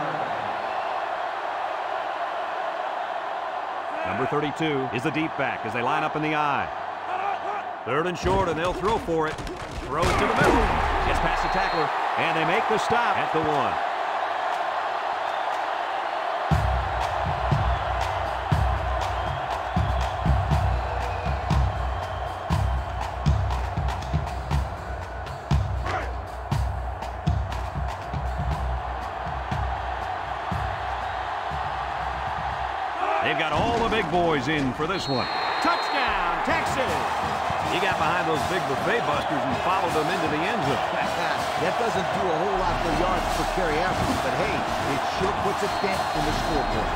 Number thirty-two is the deep back as they line up in the I. Third and short, and they'll throw for it. Throws to the middle. Gets past the tackler, and they make the stop at the one. They've got all the big boys in for this one. Touchdown, Texas! He got behind those big buffet busters and followed them into the end zone. That doesn't do a whole lot for yards per carry average, but hey, it sure puts a dent in the scoreboard.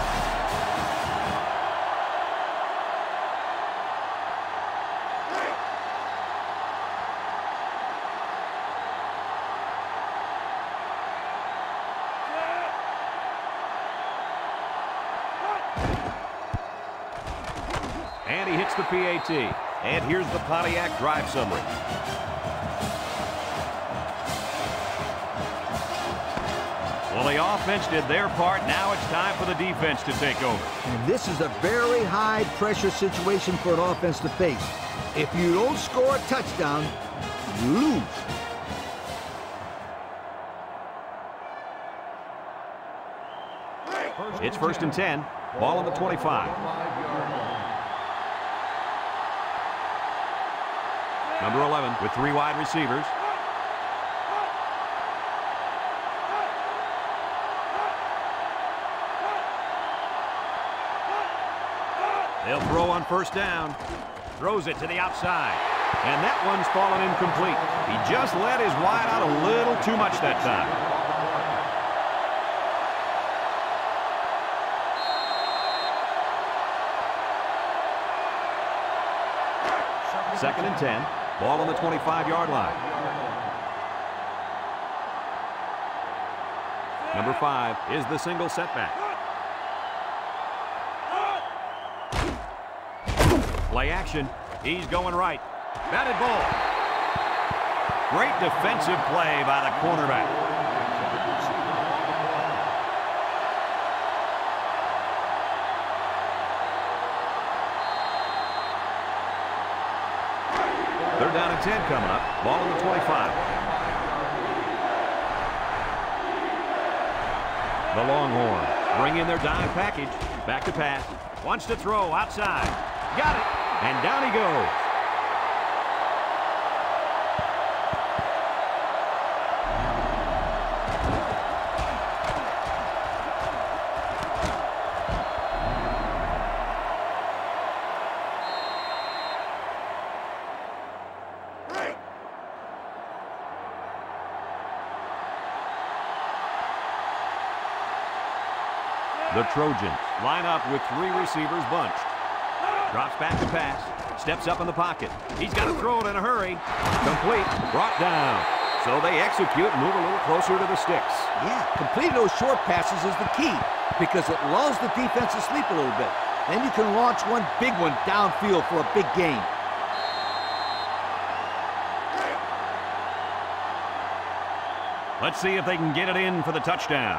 And he hits the P A T. And here's the Pontiac drive summary. Well, the offense did their part. Now it's time for the defense to take over. And this is a very high-pressure situation for an offense to face. If you don't score a touchdown, you lose. It's first and ten. Ball on the twenty-five. Number eleven with three wide receivers. They'll throw on first down. Throws it to the outside. And that one's fallen incomplete. He just let his wide out a little too much that time. Second and ten. Ball on the twenty-five-yard line. Number five is the single setback. Play action. He's going right. Batted ball. Great defensive play by the cornerback. Third down and ten coming up. Ball on the twenty-five. The Longhorns bring in their dime package. Back to pass. Wants to throw outside. Got it. And down he goes. The Trojans line up with three receivers bunched. Drops back to pass. Steps up in the pocket. He's got to throw it in a hurry. Complete. Brought down. So they execute and move a little closer to the sticks. Yeah, completing those short passes is the key because it lulls the defense to sleep a little bit. Then you can launch one big one downfield for a big gain. Let's see if they can get it in for the touchdown.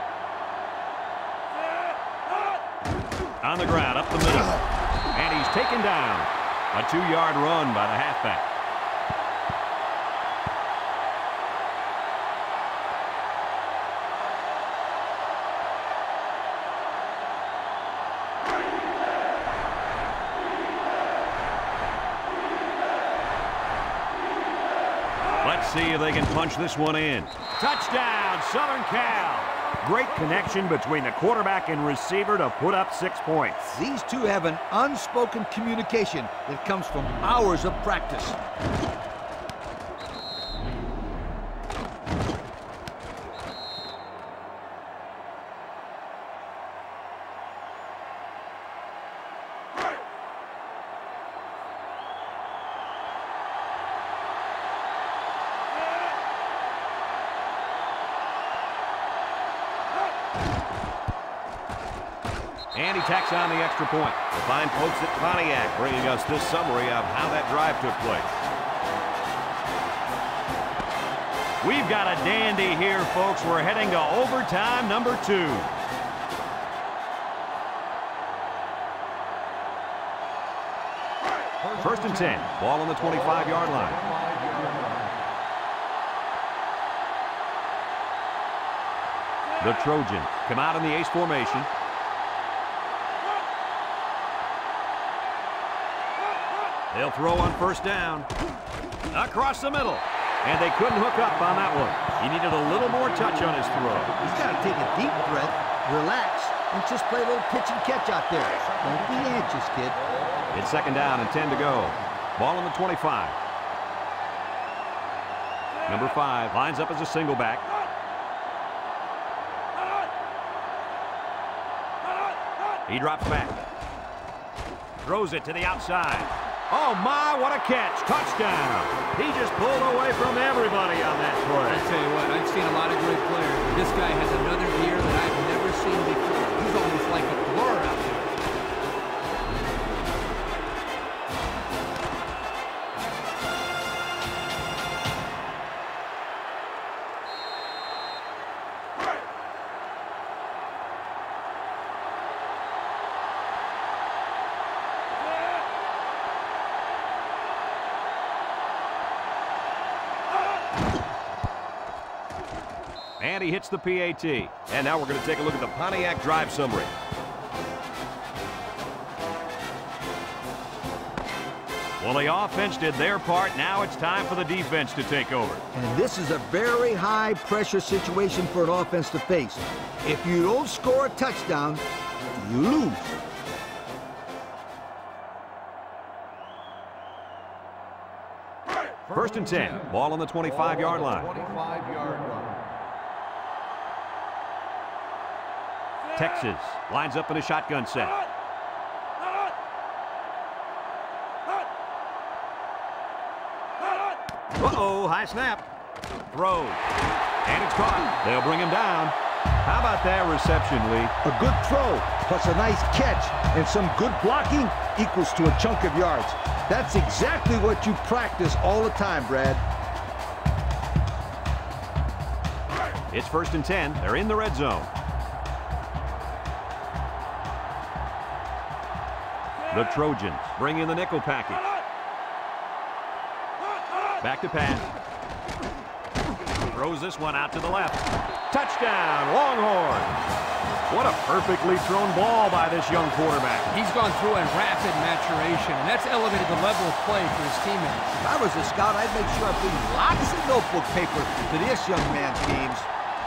On the ground, up the middle. And he's taken down. A two-yard run by the halfback. Let's see if they can punch this one in. Touchdown, Southern Cal. Great connection between the quarterback and receiver to put up six points. These two have an unspoken communication that comes from hours of practice. And he tacks on the extra point. The fine folks at Pontiac bringing us this summary of how that drive took place. We've got a dandy here, folks. We're heading to overtime number two. First and ten. Ball on the twenty-five-yard line. The Trojans come out in the ace formation. They'll throw on first down. Across the middle. And they couldn't hook up on that one. He needed a little more touch on his throw. He's got to take a deep breath, relax, and just play a little pitch and catch out there. Don't be anxious, kid. It's second down and ten to go. Ball on the twenty-five. Number five lines up as a single back. He drops back. Throws it to the outside. Oh, my, what a catch. Touchdown. He just pulled away from everybody on that play. I tell you what, I've seen a lot of great players, but this guy has another gear that I've never seen before. He's almost like a blur out there. And he hits the P A T. And now we're going to take a look at the Pontiac drive summary. Well, the offense did their part. Now it's time for the defense to take over. And this is a very high-pressure situation for an offense to face. If you don't score a touchdown, you lose. First and ten. Ball on the twenty-five yard line. twenty-five yard line. Texas lines up in a shotgun set. Uh-oh, high snap. Throw. And it's caught. They'll bring him down. How about that reception, Lee? A good throw, plus a nice catch, and some good blocking equals to a chunk of yards. That's exactly what you practice all the time, Brad. It's first and ten. They're in the red zone. The Trojans bring in the nickel package. Back to pass. Throws this one out to the left. Touchdown, Longhorn. What a perfectly thrown ball by this young quarterback. He's gone through a rapid maturation, and that's elevated the level of play for his teammates. If I was a scout, I'd make sure I bring lots of notebook paper to this young man's games.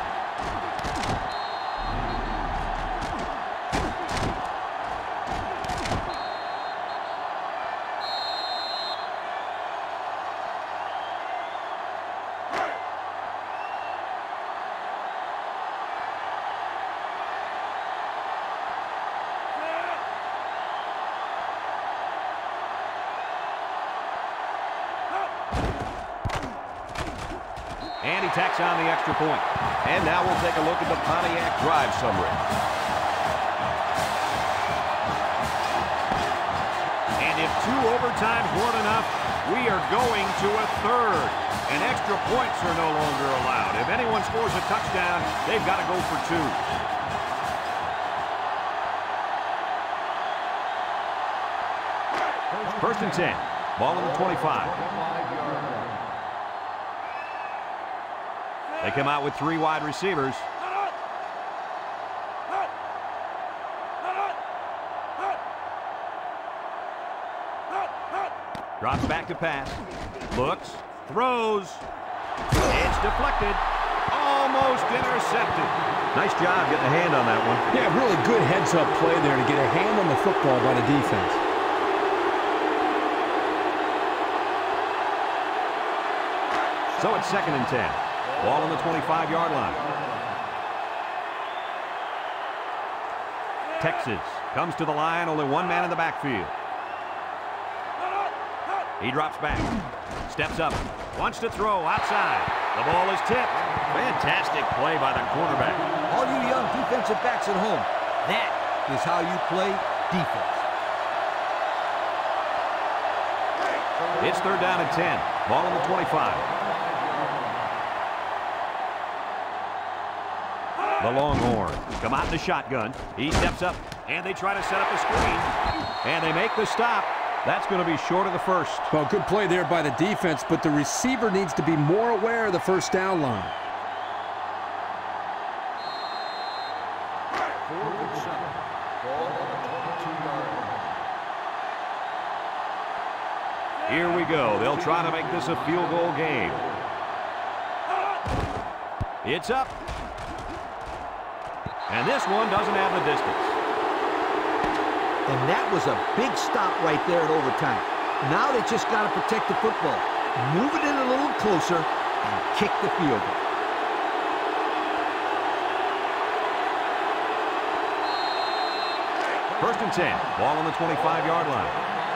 And he tacks on the extra point. And now we'll take a look at the Pontiac drive summary. And if two overtimes weren't enough, we are going to a third. And extra points are no longer allowed. If anyone scores a touchdown, they've got to go for two. First and ten. Ball on the twenty-five. They come out with three wide receivers. Drops back to pass. Looks. Throws. It's deflected. Almost intercepted. Nice job getting a hand on that one. Yeah, really good heads-up play there to get a hand on the football by the defense. So it's second and ten. Ball on the twenty-five yard line. Texas comes to the line, only one man in the backfield. He drops back, steps up, wants to throw outside. The ball is tipped. Fantastic play by the quarterback. All you young defensive backs at home, that is how you play defense. It's third down and ten. Ball on the twenty-five. The Longhorns come out in the shotgun. He steps up, and they try to set up a screen. And they make the stop. That's going to be short of the first. Well, good play there by the defense, but the receiver needs to be more aware of the first down line. Fourth and seven. Ball on the twenty-two yard line. Here we go. They'll try to make this a field goal game. It's up. And this one doesn't have the distance. And that was a big stop right there at overtime. Now they just got to protect the football. Move it in a little closer and kick the field goal. First and ten. Ball on the twenty-five yard line.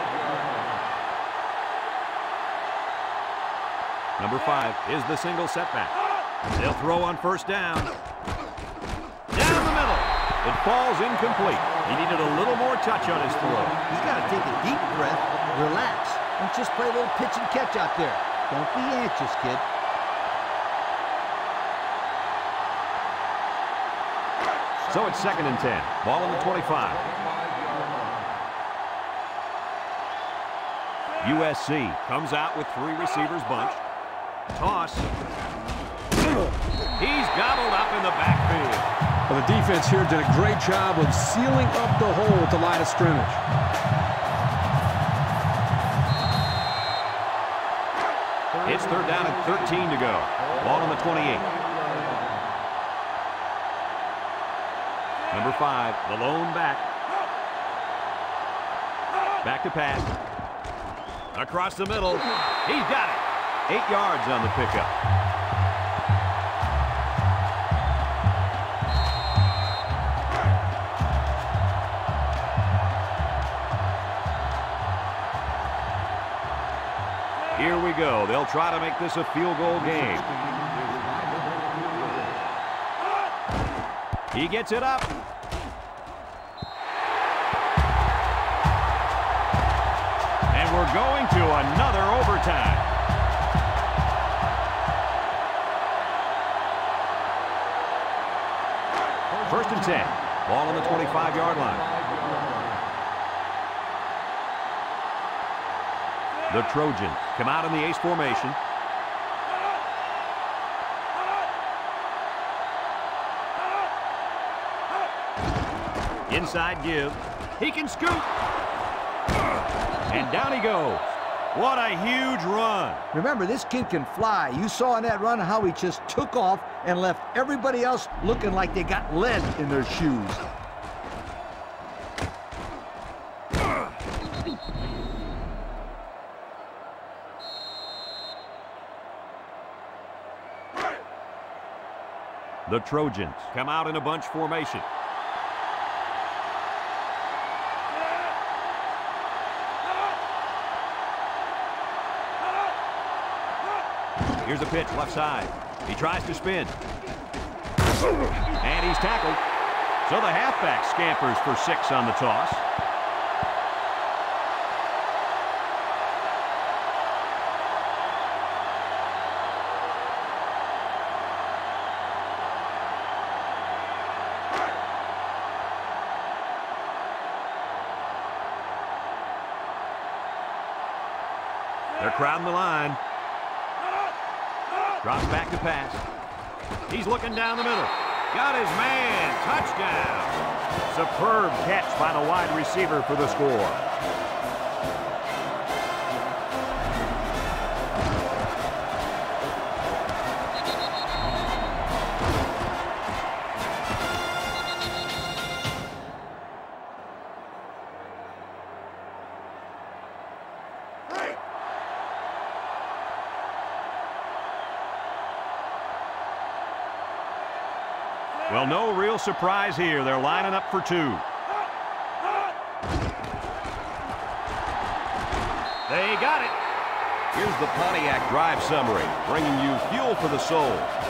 Number five is the single setback. They'll throw on first down. Down the middle. It falls incomplete. He needed a little more touch on his throw. He's got to take a deep breath, relax, and just play a little pitch and catch out there. Don't be anxious, kid. So it's second and ten. Ball on the twenty-five. U S C comes out with three receivers bunched. Toss. He's gobbled up in the backfield. Well, the defense here did a great job of sealing up the hole at the line of scrimmage. It's third down and thirteen to go. Ball on the twenty-eight. Number five, the lone back. Back to pass. Across the middle. He's got it. Eight yards on the pickup. Here we go. They'll try to make this a field goal game. He gets it up. And we're going to another overtime. First and ten. Ball on the twenty-five yard line. The Trojans come out in the ace formation. Inside give. He can scoot. And down he goes. What a huge run. Remember, this kid can fly. You saw on that run how he just took off and left everybody else looking like they got lead in their shoes. The Trojans come out in a bunch formation. Here's a pitch left side. He tries to spin. And he's tackled. So the halfback scampers for six on the toss. They're crowding the line. Drops back to pass. He's looking down the middle. Got his man. Touchdown. Superb catch by the wide receiver for the score. Well, no real surprise here. They're lining up for two. They got it. Here's the Pontiac drive summary, bringing you fuel for the soul.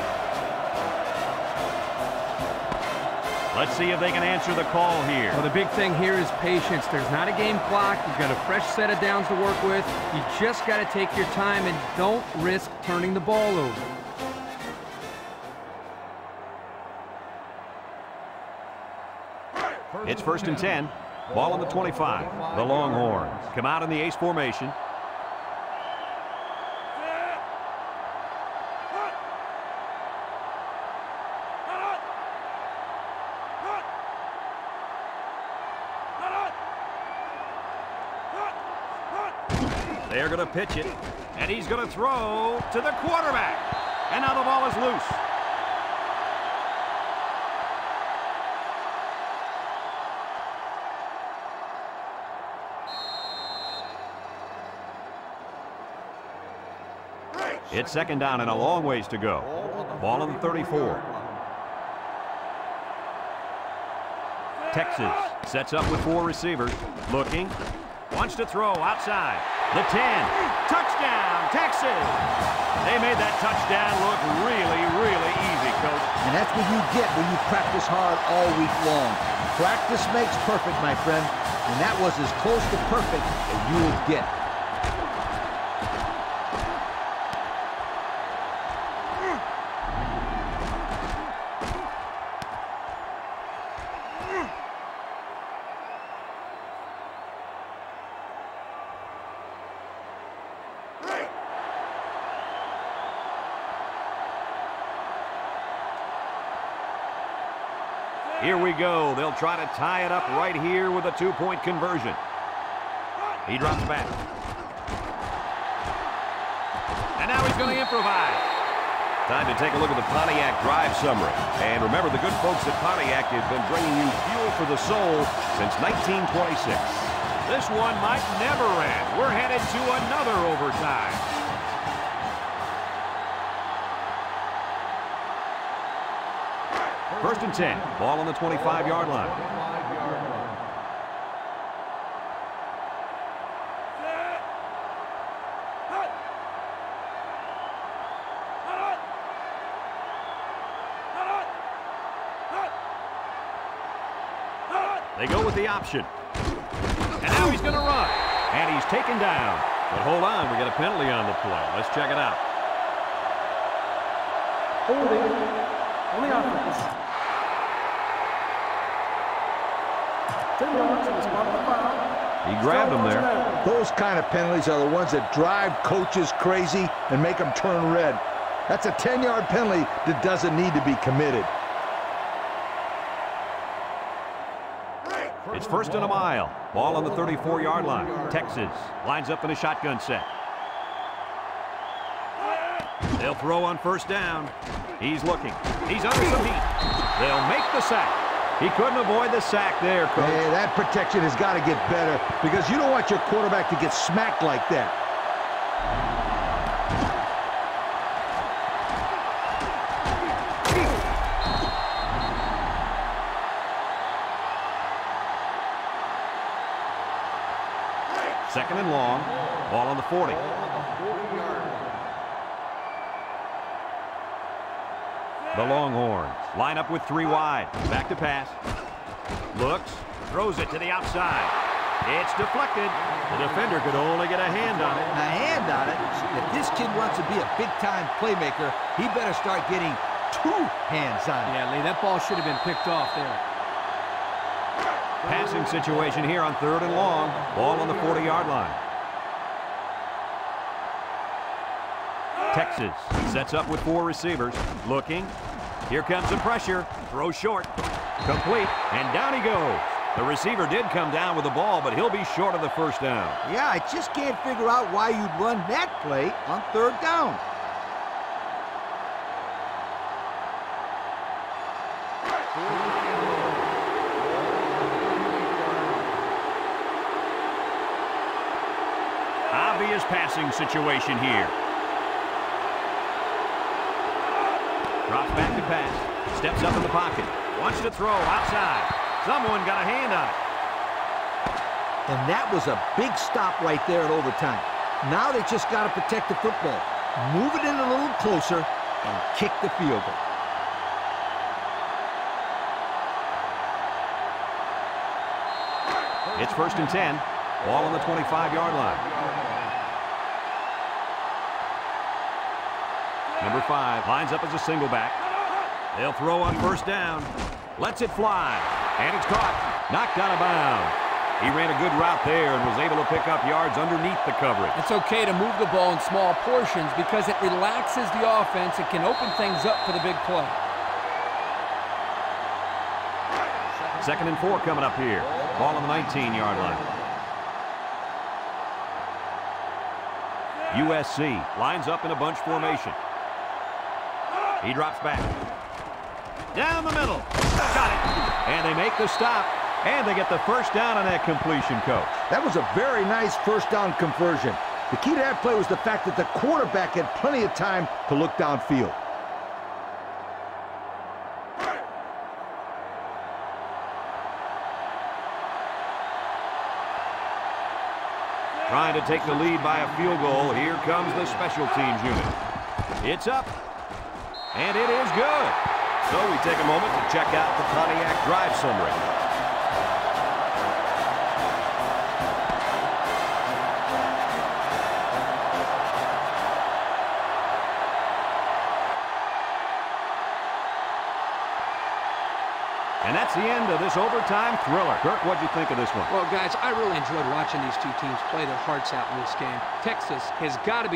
Let's see if they can answer the call here. Well, the big thing here is patience. There's not a game clock. You've got a fresh set of downs to work with. You just got to take your time and don't risk turning the ball over. It's first and ten. Ball on the twenty-five. The Longhorns come out in the ace formation. They're going to pitch it, and he's going to throw to the quarterback. And now the ball is loose. It's second down and a long ways to go. Ball on the thirty-four. Texas sets up with four receivers. Looking. Wants to throw outside. The ten. Touchdown, Texas. They made that touchdown look really, really easy, Coach. And that's what you get when you practice hard all week long. Practice makes perfect, my friend. And that was as close to perfect as you will get. Here we go. They'll try to tie it up right here with a two-point conversion. He drops back. And now he's going to improvise. Time to take a look at the Pontiac drive summary. And remember, the good folks at Pontiac have been bringing you fuel for the soul since nineteen twenty-six. This one might never end. We're headed to another overtime. First and ten. Ball on the twenty-five-yard line. They go with the option. And now he's going to run. And he's taken down. But hold on, we got a penalty on the play. Let's check it out. Holding on the offense. ten yards in the spot of the foul. He grabbed him there. Those kind of penalties are the ones that drive coaches crazy and make them turn red. That's a ten-yard penalty that doesn't need to be committed. It's first and a mile. Ball on the thirty-four-yard line. Texas lines up in a shotgun set. They'll throw on first down. He's looking. He's under some heat. They'll make the sack. He couldn't avoid the sack there, Coach. Hey, that protection has got to get better because you don't want your quarterback to get smacked like that. Second and long. Ball on the forty. The Longhorns line up with three wide. Back to pass. Looks. Throws it to the outside. It's deflected. The defender could only get a hand on it. A hand on it? If this kid wants to be a big-time playmaker, he better start getting two hands on it. Yeah, Lee, that ball should have been picked off there. Passing situation here on third and long. Ball on the forty-yard line. Texas sets up with four receivers. Looking. Here comes the pressure. Throw short. Complete. And down he goes. The receiver did come down with the ball, but he'll be short of the first down. Yeah, I just can't figure out why you'd run that play on third down. Obvious passing situation here. Drops back to pass. Steps up in the pocket. Wants to throw outside. Someone got a hand on it. And that was a big stop right there at overtime. Now they just got to protect the football. Move it in a little closer and kick the field goal. It's first and ten. Ball on the twenty-five-yard line. Number five lines up as a single back. They'll throw on first down. Lets it fly. And it's caught. Knocked out of bounds. He ran a good route there and was able to pick up yards underneath the coverage. It's okay to move the ball in small portions because it relaxes the offense and can open things up for the big play. Second and four coming up here. Ball on the nineteen-yard line. U S C lines up in a bunch formation. He drops back. Down the middle. Got it. And they make the stop. And they get the first down on that completion, Coach. That was a very nice first down conversion. The key to that play was the fact that the quarterback had plenty of time to look downfield. Trying to take the lead by a field goal. Here comes the special teams unit. It's up. And it is good. So we take a moment to check out the Pontiac drive summary. And that's the end of this overtime thriller. Kirk, what'd you think of this one? Well, guys, I really enjoyed watching these two teams play their hearts out in this game. Texas has got to be